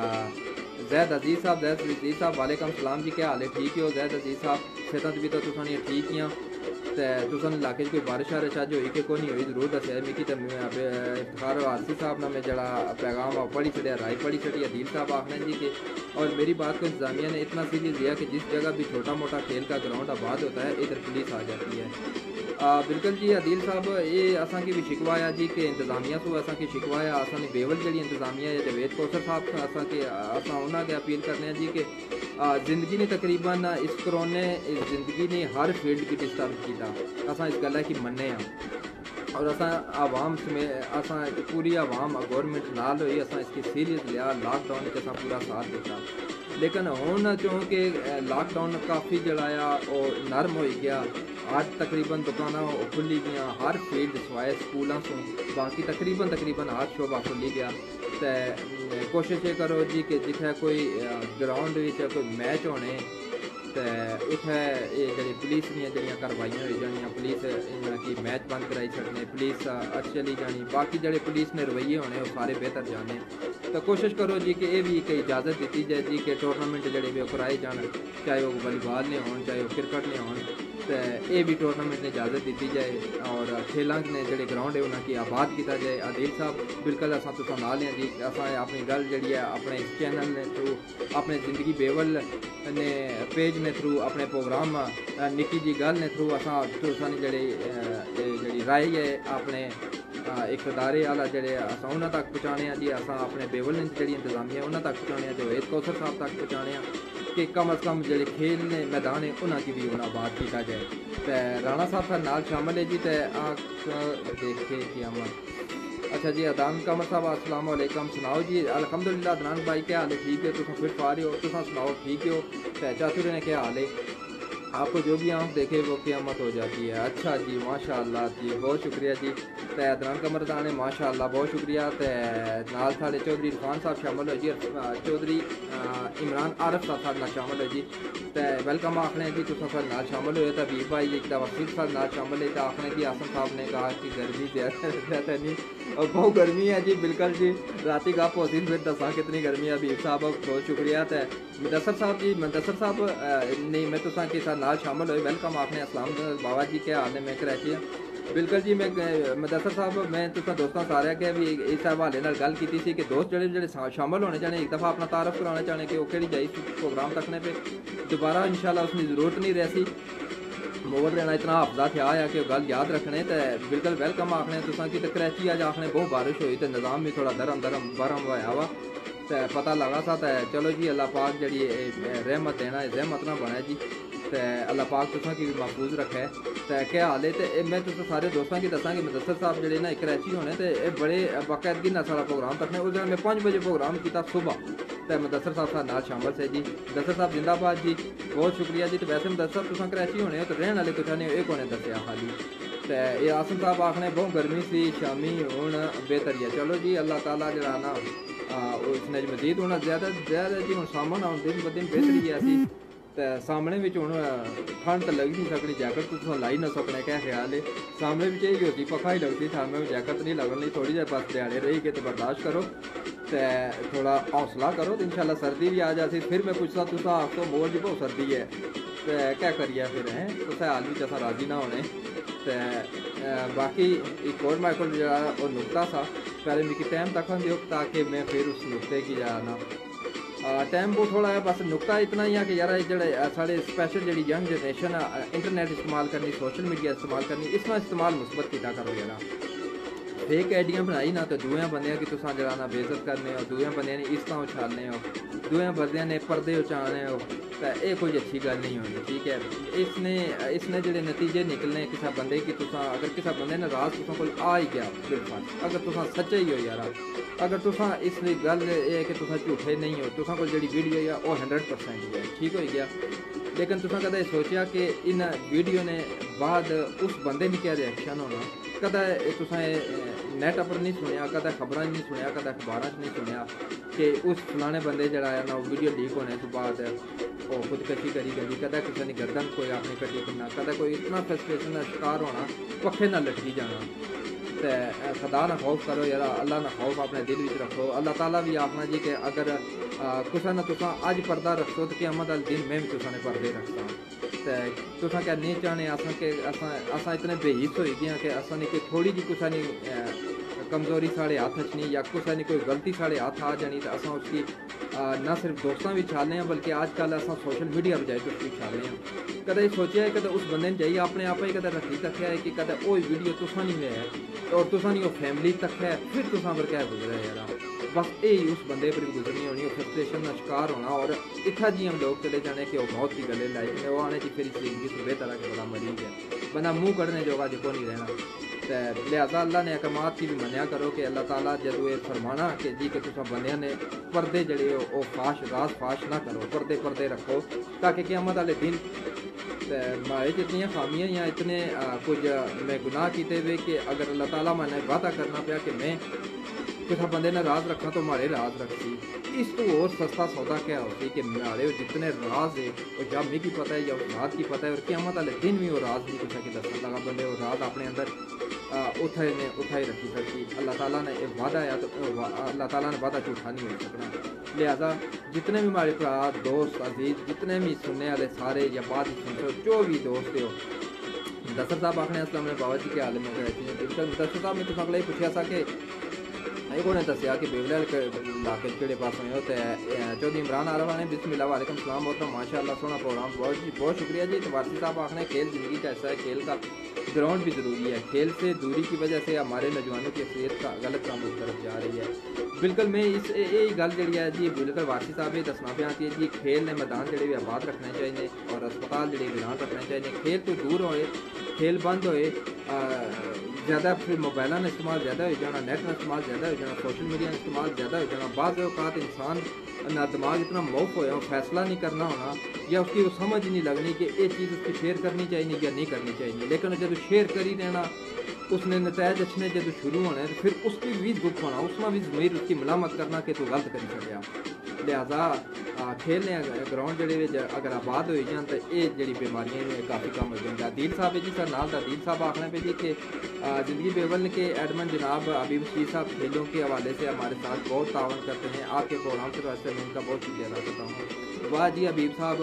जैद अजीज़ साहब जैद अजीज़ साहब वालेकुम सलाम जी क्या हाल है ठीक हो जैद अजीज़ साहब सेहत भी तो तुसां ठीक ही तो तुसन इलाके कोई बारिश वारिश अज हुई कि कोई नहीं हुई जरूर दसिया मिगी तो इफ्तार वारसी साहब ने मैं जरा पैगाम पढ़ी छड़िया राय पढ़ी छड़ी अदील साहब आखने जी कि और मेरी बात को इंतजामिया ने इतना सीरियस लिया कि जिस जगह भी छोटा मोटा खेल का ग्राउंड आबाद होता है इधर पुलिस आ जाती है बिल्कुल जी अदील साहब ये असा की भी शिकवाया जी कि इंतजामिया सो असा की शिकवाया असा ने बेवल जी इंतजामिया है जवेद कौसर साहब असा के असा उन्होंने अपील करने जी कि जिंदगी ने तकरीबन इस करोने इस जिंदगी ने हर फील्ड की डिस्टर्ब किया असा इस गल की मन्ने और असा आवाम समेत असा पूरी आवाम गौरमेंट नाल हुई असा इसकी सीरियस लिया लॉकडाउन असा पूरा साथ दिता लेकिन हुण चूँकि लॉकडाउन काफ़ी जड़ाया और नरम हो गया आज तकरीबन दुकाना खुली गई हर फील्ड सवाए स्कूलों से बाकी तकरीबन तकरीबन हर शोबा खुली गया तो कोशिश ये करो जी कि जिथे कोई ग्राउंड कोई मैच होने तो उत्थे ये जी पुलिस दियाँ कार्रवाइयाँ हो जानियाँ पुलिस की मैच बंद कराई छड़ने पुलिस चली जानी बाकी जड़े पुलिस ने रवैये होने वो सारे बेहतर जाने तो कोशिश करो जी कि ये भी एक इजाज़त दी जाए जी कि टूरनामेंट जड़े भी कराए जान चाहे वो वॉलीबॉल ने हो चाहे वो क्रिकेट ने हो तो ये भी टूरनामेंट ने इजाज़त दी जाए और खेलों ने जोड़े ग्राउंड है उन्होंने आबाद किया जाए अदील साहब बिल्कुल असा तो नाल हैं जी असा अपनी गल जी है अपने इस चैनल ने थ्रू अपने जिंदगी बेवल ने पेज ने थ्रू अपने प्रोग्राम निक्की जी गल ने थ्रू असा तुसां जड़ी जड़ी राय है अपने इकतदारे आला जड़े असा उन्होंने तक पहुँचाने जी असा अपने बेवल ने जी इंतजामिया उन्होंने तक पहुँचाने जवेद कौसर साहब तक पहुँचाने कि कम अज़ कम जो खेल ने मैदान है उन्होंने की भी उन्हें आबाद किया जाए तो राणा साहब का नाल शामिल है जी तो देखे कि अमन अच्छा जी अदान कमर साहब अस्सलाम वालेकुम सुनाओ जी अल्हम्दुलिल्लाह अदनान भाई क्या हाल है ठीक है तुम फिट पा रहे हो तुम सुनाओ ठीक हो तो चाचू ने क्या हाल है आपको जो भी आँख देखे वो क़यामत हो जाती है अच्छा जी माशाअल्लाह जी बहुत शुक्रिया जी तो अदनान कमर साहब ने माशाअल्लाह बहुत शुक्रिया तो नाल साढ़े चौधरी इरफान साहब शामिल हो जी चौधरी इमरान आरफ साहब नाल शामिल हो जी तो वेलकम आखने जी तुम सर नाल शामिल हुए तो बीर भाई एक दफा फिर साहब नाल शामिल है तो आखने जी आसम साहब ने कहा कि गर्मी ज़्यादा नहीं और बहुत गर्मी है जी बिल्कुल जी राती गप होती फिर दसा कितनी गर्मी है बीर साहब बहुत शुक्रिया तो मुदस्सर साहब जी मुदस्सर साहब नहीं मैं तुसा के साथ नाल शामिल हुए वेलकम आपने अस्सलाम बाबा जी क्या हाल है मैं कराची बिल्कुल जी। मैं मुदस्सर साहब मैं तुसां दोस्तां सारे के भी इस हवाले नाल गल कीती सी कि दोस्त जेह्ड़े जेह्ड़े शामिल होने चाहने एक दफ़ा अपना तारफ कराना चाहने कि ओह् केह्ड़ी जाई प्रोग्राम तकने पे दोबारा इंशाल्लाह उसकी जरूरत नहीं रहसी। मोड़ देना इतना हफ्ता थे आया कि गल याद रखने तो बिल्कुल वेलकम आखने तुसां कि कराची अज आखने बहुत बारिश हुई तो निज़ाम भी थोड़ा धर्म धर्म बरम होया वा तो पता लगा सा तो चलो जी अल्लाह पाक जी रहमत देना जहमत ना बने जी तो अल्लाह पाक तुसां की भी महफूज रखे तो क्या हाल है तो मैं तुसें सारे दोस्तों की दसा कि मुदस्सर साहब जेह्ड़े ना कराची होने तो बड़े बाकायदगी नाल सारा प्रोग्राम रखने उस दिन मैं पाँच बजे प्रोग्राम किया सुबह तो मुदस्सर साहब साथ नाल शामिल से जी। मुदस्सर साहब जिंदाबाद जी, बहुत शुक्रिया जी। तो वैसे मुदस्सर साहब तुसां कराची होने तो रहने वाले कुछ नहीं एक होने दसिया खाली तो ये आसम साहब आखने बहुत गर्मी सी शामी हुण बेहतर ही है। चलो जी अल्लाह ताला जरा ना उसने मजीद होना ज़्यादा ज़्यादा जी हूँ सामन आउं दिन ब दिन बेहतरी है सी तो सामने में हूँ ठंड तो लग नहीं सकनी जैकेट तुम लाई ना सकने क्या ख्याल है सामने भी यही होती पखा ही लगती सामने में जैकेट नहीं लगन ली थोड़ी देर बस दिहाड़े रही के तो बर्दाश्त करो तो थोड़ा हौसला करो तो इंशाल्लाह सर्दी भी आ जाती। फिर मैं पूछता तुसा आपको मोर जी बहुत सर्दी है तो क्या करिए फिर हैं तुस हाल भी असा राजी ना होने तो बाकी एक और मेरे को जो नुकता सा पहले मिगी टाइम तक दियो ताकि मैं फिर उस नुकते की जाना टाइम बहुत थोड़ा है बस नुकता इतना ही है कि यार जो साढ़े स्पेशल जी यंग जनरेशन इंटरनेट इस्तेमाल करनी सोशल मीडिया इस्तेमाल करनी इसमें इस्तेमाल मुस्बत किया करो यार फेक आइडिया बनाई ना तो दूए बंद की तुसा जरा ना बेइज्जत करने हो दूए बंद ने इस तरह उछालने हो दूए बंद ने पर्दे उचाने हो तो ये कोई अच्छी गल नहीं होनी ठीक है। इसने इसने जो नतीजे निकलने किसी बंदे की तुसा अगर किसी बंदे ने राज तुसा को आ ही गया बिल्कुल अगर तुसा सच्चे ही हो यार अगर तुसा इस गल ये कि तुसा झूठे नहीं हो तुसा को जी वीडियो है वो हंड्रड परसेंट है ठीक हो गया लेकिन तुसा कदे सोचा कि इन वीडियो ने बाद उस बंदे ने क्या रिएक्शन होना कदा तुसा नैट पर नहीं सुनिया कदा खबर नहीं सुनिया कदा अखबार नहीं सुनिया कि उस फलाने बंदे जरा ना वीडियो लीक होने तो बाद वो खुदकशी करी गई कदा किसी ने गर्दन कोई अपनी कटी करना कदा कोई इतना फ्रस्ट्रेशन का शिकार होना पखे ना लटकी जाना तो खुदा ना खौफ करो यार अल्लाह ना खौफ अपने दिल में रखो। अल्लाह ताला भी आखना जी कि अगर कुछ ना तुसा अज पर्दा रखो तो क़यामत वाले दिन में भी तुसा ने पर्दे रखता तो तुसा क्या नहीं चाहने असा के असा इतने बेहिस हो गए कि असा ने कोई थोड़ी जी कुछ नहीं कमजोरी साढ़े हाथ च नहीं या कुछ नहीं कोई गलती साढ़े हाथ आ जानी तो असा उसकी ना सिर्फ दोस्तों भी छालने हैं बल्कि आजकल असा सोशल मीडिया पर जाए तो उसकी छालने हैं कदे सोचा है कदे उस बंदे ने जाइए अपने आप ही कदे रखी तक है कि कदे वो वीडियो तुसा नहीं में है और तुसा नहीं वो फैमिली तक है फिर तुसा पर क्या गुजरा है यार बस यही उस बंदे पर भी गुजरनी होनी फ्रस्ट्रेशन का शिकार होना और इतना जी हम लोग चले जाने कि वो मौत की गले लाइफ में वो आने की फिर इस जिंदगी से बेहतर कि बड़ा मरीज है बंदा मुँह कढ़ने जोगा जो को नहीं रहना तो लिहाजा अल्लाह ने अहकामात की भी मनिया करो कि अल्लाह ताला जदों ये फरमाना कि जी कि तुसा बंदियां ने पर्दे जड़े वो फाश राज फाश ना करो पर्दे पर्दे रखो ताकि क़यामत वाले दिन मारे जितनी खामियाँ या इतने कुछ मैं गुनाह किए हुए कि अगर अल्लाह ताला मैंने वादा करना पाया कि मैं किसी बंदे ने राज रखा तो मारे राज रखी इस तो और सस्ता सौदा क्या होती कि मारे जितने राज है वो या मिगी पता है या उस रात की पता है और क़यामत वाले दिन भी वो राज नहीं कुछ कि दस लगा बंदे वो राज अपने अंदर उठाए ने उठाई रखी सकती अल्लाह ताला ने एक वादा या तो अल्लाह ताला ने वादा झूठा नहीं हो सकना। लिहाजा जितने भी हमारे भरा दोस्त अजीज जितने भी सुनने वाले सारे या बाद सुनते जो भी दोस्त हो मुदस्सर साहब आखने असलम बाबा जी के हाल में मुदस्सर साहब ने तुम अगले पूछा सा कि एक उन्हें दसिया कि बेवल इलाके केड़े पास हो तो चौधरी इमरान आरफ ने बिस्मिल्लाह वालेकुम सलाम बहुत माशाअल्लाह सोना प्रोग्राम बहुत जी बहुत शुक्रिया जी। तो वारसी साहब आखने खेल ज़िंदगी का हिस्सा है खेल का ग्राउंड भी ज़रूरी है खेल से दूरी की वजह से हमारे नौजवानों की अक्सरियत का गलत काम उस तरफ जा रही है। बिल्कुल मैं इस यही गल जी है जी बिल्कुल वारसी साहब ये दसना पाया कि जी खेल ने मैदान जोड़े भी आबाद रखने चाहिए और अस्पताल जोड़े वीरान रखने चाहिए खेल तो दूर होए खेल बंद होए ज़्यादा फिर मोबाइल का इस्तेमाल ज़्यादा हो जाना नैट का इस्तेमाल ज़्यादा हो जाना सोशल मीडिया का इस्तेमाल ज़्यादा हो जाना बाद औकात इंसान ना दिमाग इतना मौफ होया फैसला नहीं करना होना या उसकी वो समझ नहीं लगनी कि ये चीज़ उसकी शेयर करनी चाहिए या नहीं करनी चाहिए लेकिन जब शेयर कर ही देना उसने नतज अच्छे जब शुरू होने तो फिर उसकी भी दुख होना उसमें भी जमीर उसकी मलामत करना कि तू गलत करी सकया। लिहाजा खेलने ग्राउंड जोड़े अगर आबाद हो जाए तो ये जी बीमारियां ने काफ़ी कम हो जाएंगे। दिल साहब है जी सर नाल दा दिल साहब आखने पे जी कि ज़िंदगी बेवल के एडमन जनाब अबीब शी साहब खेलों के हवाले से हमारे साथ बहुत तावन करते हैं आपके प्रोग्राम से वैसे मैं इनका बहुत शुक्रिया अदा करता हूँ। वाह जी अबीब साहब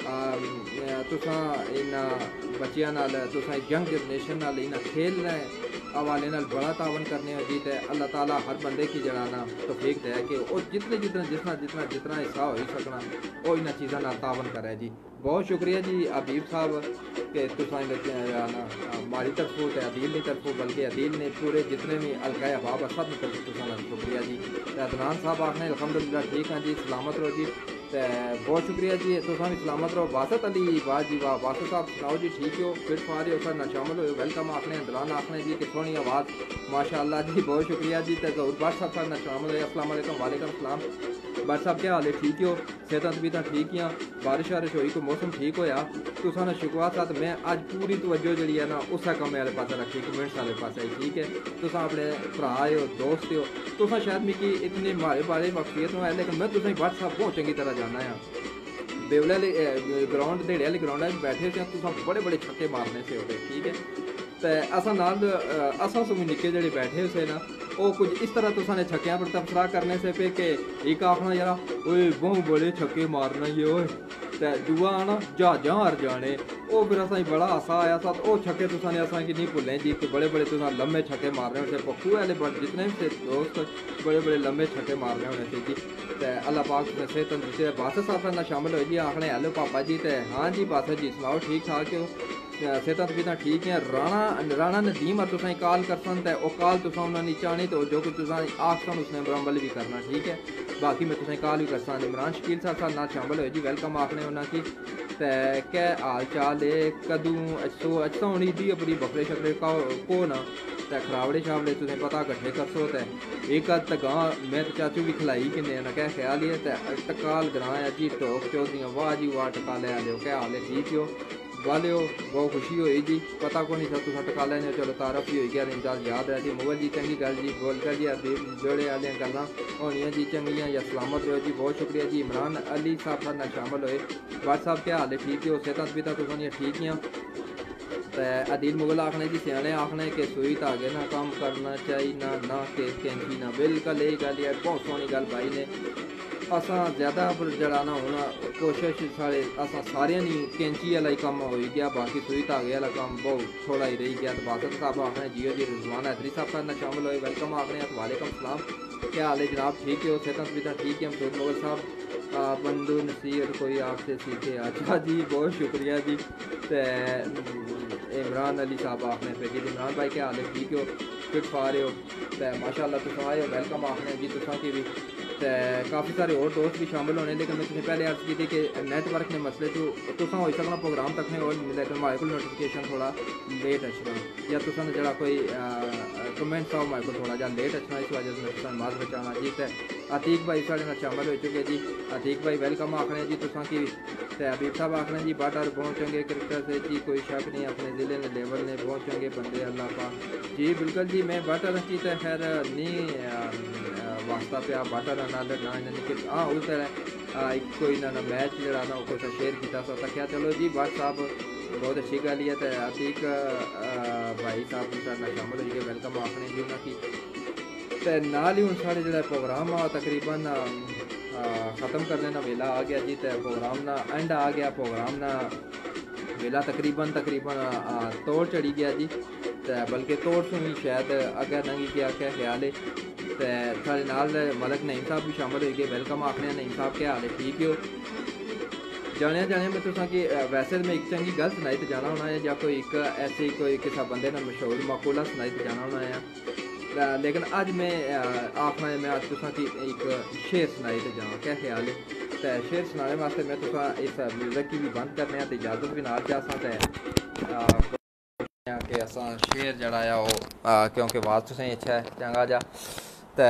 तुसां इन्हां बच्चियां नाल तुसां यंग जनरेशन नाल इन्हां खेलने हवाले नाल बड़ा तावन करने हो जी। ते अल्लाह ताला हर बंदे की जड़ा ना तौफीक दे कि वो जितने जितना जितना जितना जितना हिस्सा हो सकना वो इन्हां चीज़ां नाल तावन करे जी। बहुत शुक्रिया जी हबीब साहब कि तुसां ना हमारी तरफों ते अदील की तरफों बल्कि अदील ने पूरे जितने भी हल्का अहबाब सब तरफ तुसां नाल शुक्रिया जी। अदनान साहब आखने अल्हम्दुलिल्लाह ठीक हाँ जी सलामत रहो जी। ते बहुत शुक्रिया जी तुसां भी सलामत रहो। बासत अली वाह जी वाह बासत साहब सुनाओ जी ठीक हो फिट फार हो सर ना शामिल हो वेलकम आखने दलान आखने जी कि सोहनी आवाज़ माशाअल्लाह जी बहुत शुक्रिया जी। तो जहूर भट्ट साहब सर ना शामिल हो अस्सलाम वालेकुम वालेकुम सलाम भट्ट साहब क्या हाल है ठीक हो सेहत तबीयत ठीक हैं बारिश वारिश हुई कोई मौसम ठीक होया तुसां ना शुक्रिया साथ मैं अज पूरी तवज्जो जी है ना उस कम्मे वाले पास रखी कमेंट्स वाले पास ठीक है। तुसां अपने भरा हो दोस्त हो तुसां शायद मिगी इतनी मारे बारे मकफियत है लेकिन मैं तुसें भट्ट साहब बहुत चंगी तरह जानना है। बेवले वाले ग्राउंड देड़े वाले ग्राउंड बैठे से तुसां बड़े बड़े छक्के मारने से होते ठीक है। तो असा नाल असा सभी निक्के जेह्ड़े बैठे से ना वो कुछ इस तरह तुसां ने छक्कियां पर तबसरा करने से पे कि एक आखना यार ओए बहु बड़े छक्के मारना ये ओए ते दूआ आना जहाजां हर जाने वो फिर असें बड़ा हासा आया सा वो छक्के तुसां ने असें कि नहीं भुल्ले जी। तो बड़े बड़े तुसां लम्बे छक्के मारने होने से पक्खू वाले जितने भी दोस्त बड़े बड़े लम्बे छक्के मारने होने से जी। तो अल्लाह पाक ने सेहत तंदरुस्ती बासत साहब ना शामिल हो जी आखने हेलो पापा जी। तो हाँ जी बासत जी सुनाओ ठीक ठाक हो सेहत तबीयत ठीक है। राणा राणा नदीम और तुसें कॉल करसन ते ओ कॉल तुसां उन्हें नीचे आनी तो जो कुछ तुसां आखसन उसने बरामल भी करना ठीक है। बाकी मैं तुसें कॉल भी करसन इमरान शकील साहब साथ नाल शामिल हो जी वेलकम आखने उन्हें की ते क्या हाल चाल है कदू अच्छो अच्छा होनी दी अपनी बकरे शकरे को ना ते खरावड़े शावड़े तुसें पता कट्ठे करसो ते एक अद तक मैं तो चाचू भी खिलाई किन्ने ना क्या ख्याल है। ते टकाल ग्रां है जी टोक चौधरी वाह जी वाह टकाले आले क्या हाल है ठीक हो वाले हो बहुत खुशी हुई जी पता को नहीं था तुसा टका लेने चलो तारफ ही हो गया इंजाज याद है जी मुगल जी चंगी गल जी बोल कर जी अबीब जोड़े वाले गल्लां होनियां जी चंगियां या सलामत रहो जी बहुत शुक्रिया जी। इमरान अली साहब साथ नाल शामिल होए भट्ट साहब क्या हाल है ठीक हो सेहत तबीयत तुसां ठीक हैं। तो अदील मुगल आखने जी सियाने आखने कि सुई धागे ना काम करना चाहिए ना ना के कैंची ना बिल्कुल यही गल है बहुत सोहनी गल भाई ने असा ज़्यादा पर जड़ा ना होना कोशिश साढ़े असा सारे नहीं कैंची वाला ही कम हो गया बाकी सुई धागे वाला कम बहुत थोड़ा ही रही गया। तो बासत साहब आखने जियो जी रिजवान हैदरी साहब साथ शामिल हुए वेलकम आखने वालेकुम सलाम क्या हाल है जनाब ठीक है सेहत तबीयत ठीक है। मसूद मुगल साहब बंदू नसीहत कोई आपसे सीखे अच्छा जी बहुत शुक्रिया जी। तो इमरान अली साहब आखने पे जी इमरान भाई क्या हाल है ठीक हो फिट पा रहे हो तो माशाल्लाह तुम आए हो वेलकम आखने जी तुसा की भी तो काफ़ी सारे और दोस्त भी शामिल होने लेकिन मैं तुम्हें पहले अर्ज की थी कि नेटवर्क ने मसले तो तुसा हो सकना प्रोग्राम तक और लेकिन मारे को नोटिफिकेशन थोड़ा लेट अचना या तुसा जरा कोई कमेंट्स आओ मारे को थोड़ा जहा लेट अचना इस वजह से तुसा माज बचाना जी। तो अतीक भाई साढ़े नाल शामिल हो चुके जी अतीक भाई वेलकम आखने जी तुसा की तो हबीब साहब आखने जी बाटर बहुत चंगे क्रिकेटर से जी कोई शक नहीं अपने ज़िले ने लेवल ने बहुत चंगे बंदे अल्लाह पाक जी बिल्कुल जी मैं बाटर की तो खैर नहीं वास्ता पे बाटर ना ना निकल हाँ उस तरह एक कोई ना ना मैच जरा ना कोई शेयर किया सा क्या चलो जी भट्ट साहब बहुत अच्छी गल है। तो अतीक भाई साहब ना शामिल हो वेलकम आखने जी उन्होंने की तो नाल ही हूँ साढ़े जो प्रोग्राम आ तकरीबन ख़त्म करने ना वेला आ गया जी। तो प्रोग्राम ना एंड आ गया प्रोग्राम ना वेला तकरीबन तकरीबन तोड़ चढ़ी गया जी। तो बल्कि तोड़ से ही शायद अगर नंगी क्या क्या ख्याल है। तो साढ़े नाल मलक नईम साहब भी शामिल हो गए वेलकम आखने नईम साहब क्या हाल है ठीक हो जाने जाने में तुसा कि वैसे मैं एक चंगी गल सुनाई तो जाना होना है या कोई एक ऐसे कोई किसी बंदे ने मशहूर मकूला सुनाई तो जाना होना है लेकिन अज मैं आखना है मैं अज तुसा कि एक शेर सुनाई तो जाना क्या ख्याल है। तो शेर सुनाने वास्ते मैं तुसा इस म्यूजिक की भी बंद करने तो इजाजत भी नाल चाहसा तो कि असा शेर जड़ा है वो क्योंकि आवाज़ तुसें अच्छा है चंगा जा। तो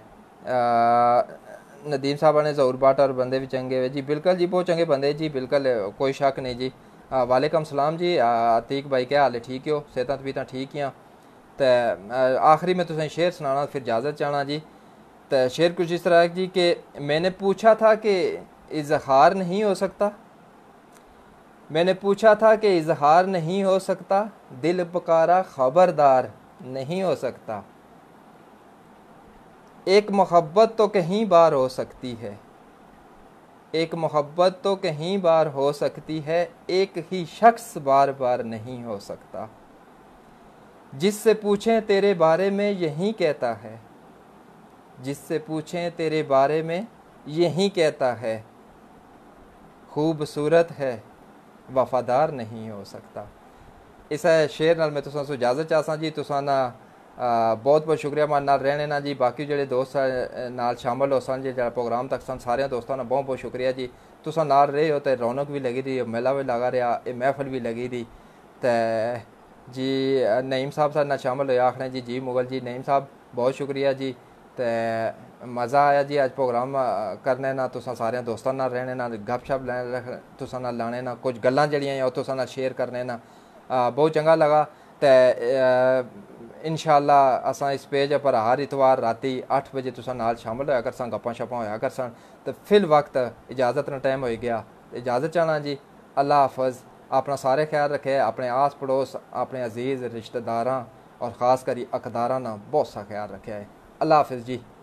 नदीम साहब ने जहूर भट्ट और बंदे भी चंगे जी बिल्कुल जी बहुत चंगे बंदे जी बिल्कुल कोई शक नहीं जी। वालेकुम सलाम जी अतीक भाई क्या हाल है ठीक हो सेहत तबीयत ठीक हैं। तो आखिरी में तुसें शेर सुनाना फिर इजाज़त चाहना जी। तो शेर कुछ इस तरह जी कि मैंने पूछा था कि इजहार नहीं हो सकता मैंने पूछा था कि इजहार नहीं हो सकता दिल पुकारा खबरदार नहीं हो सकता एक मोहब्बत तो कहीं बार हो सकती है एक मोहब्बत तो कहीं बार हो सकती है, एक ही शख्स बार बार नहीं हो सकता। जिससे पूछें तेरे बारे में यही कहता है, जिससे पूछें तेरे बारे में यही कहता है, खूबसूरत है वफादार नहीं हो सकता। इस शेर नाल मैं तुसां इजाजत चाहता जी। तुसां ना बहुत बहुत शुक्रिया मान नाल रहने ना जी। बाकी जेडे दोस्त नाल शामिल हो सन जो प्रोग्राम तक सन, सारे दोस्तों का बहुत बहुत शुक्रिया जी। तुसां नाल रहे हो तो रौनक भी लगी रही, मेला भी लगा रहा, ये महफिल भी लगी रही। तो जी नईम साहब साथ ना शामिल हो, आखने जी जी मुगल जी, नईम साहब बहुत शुक्रिया जी। तो मज़ा आया जी अज प्रोग्राम करने ना, तुसां सारे दोस्तों नाल रहने ना, गपशप लैने तुसां नाल लाने ना, कुछ गल्लां जड़ियां ओह तुसां नाल शेयर करने ना, बहुत चंगा लगा। तो इंशाअल्लाह असां इस पेज पर हर इतवार राती अठ बजे तुसां नाल शामिल होया करसां, गप्पां शप्पां होया करसां। तो फिल वक्त इजाज़त ना टाइम हो गया, इजाज़त चाहना जी। अल्लाह हाफिज़। अपना सारे ख्याल रखे, अपने आस पड़ोस, अपने अजीज़ रिश्तेदारां और ख़ास करी अकदारां ना बहुत सा ख्याल रखे है। अल्लाह हाफिज़ जी।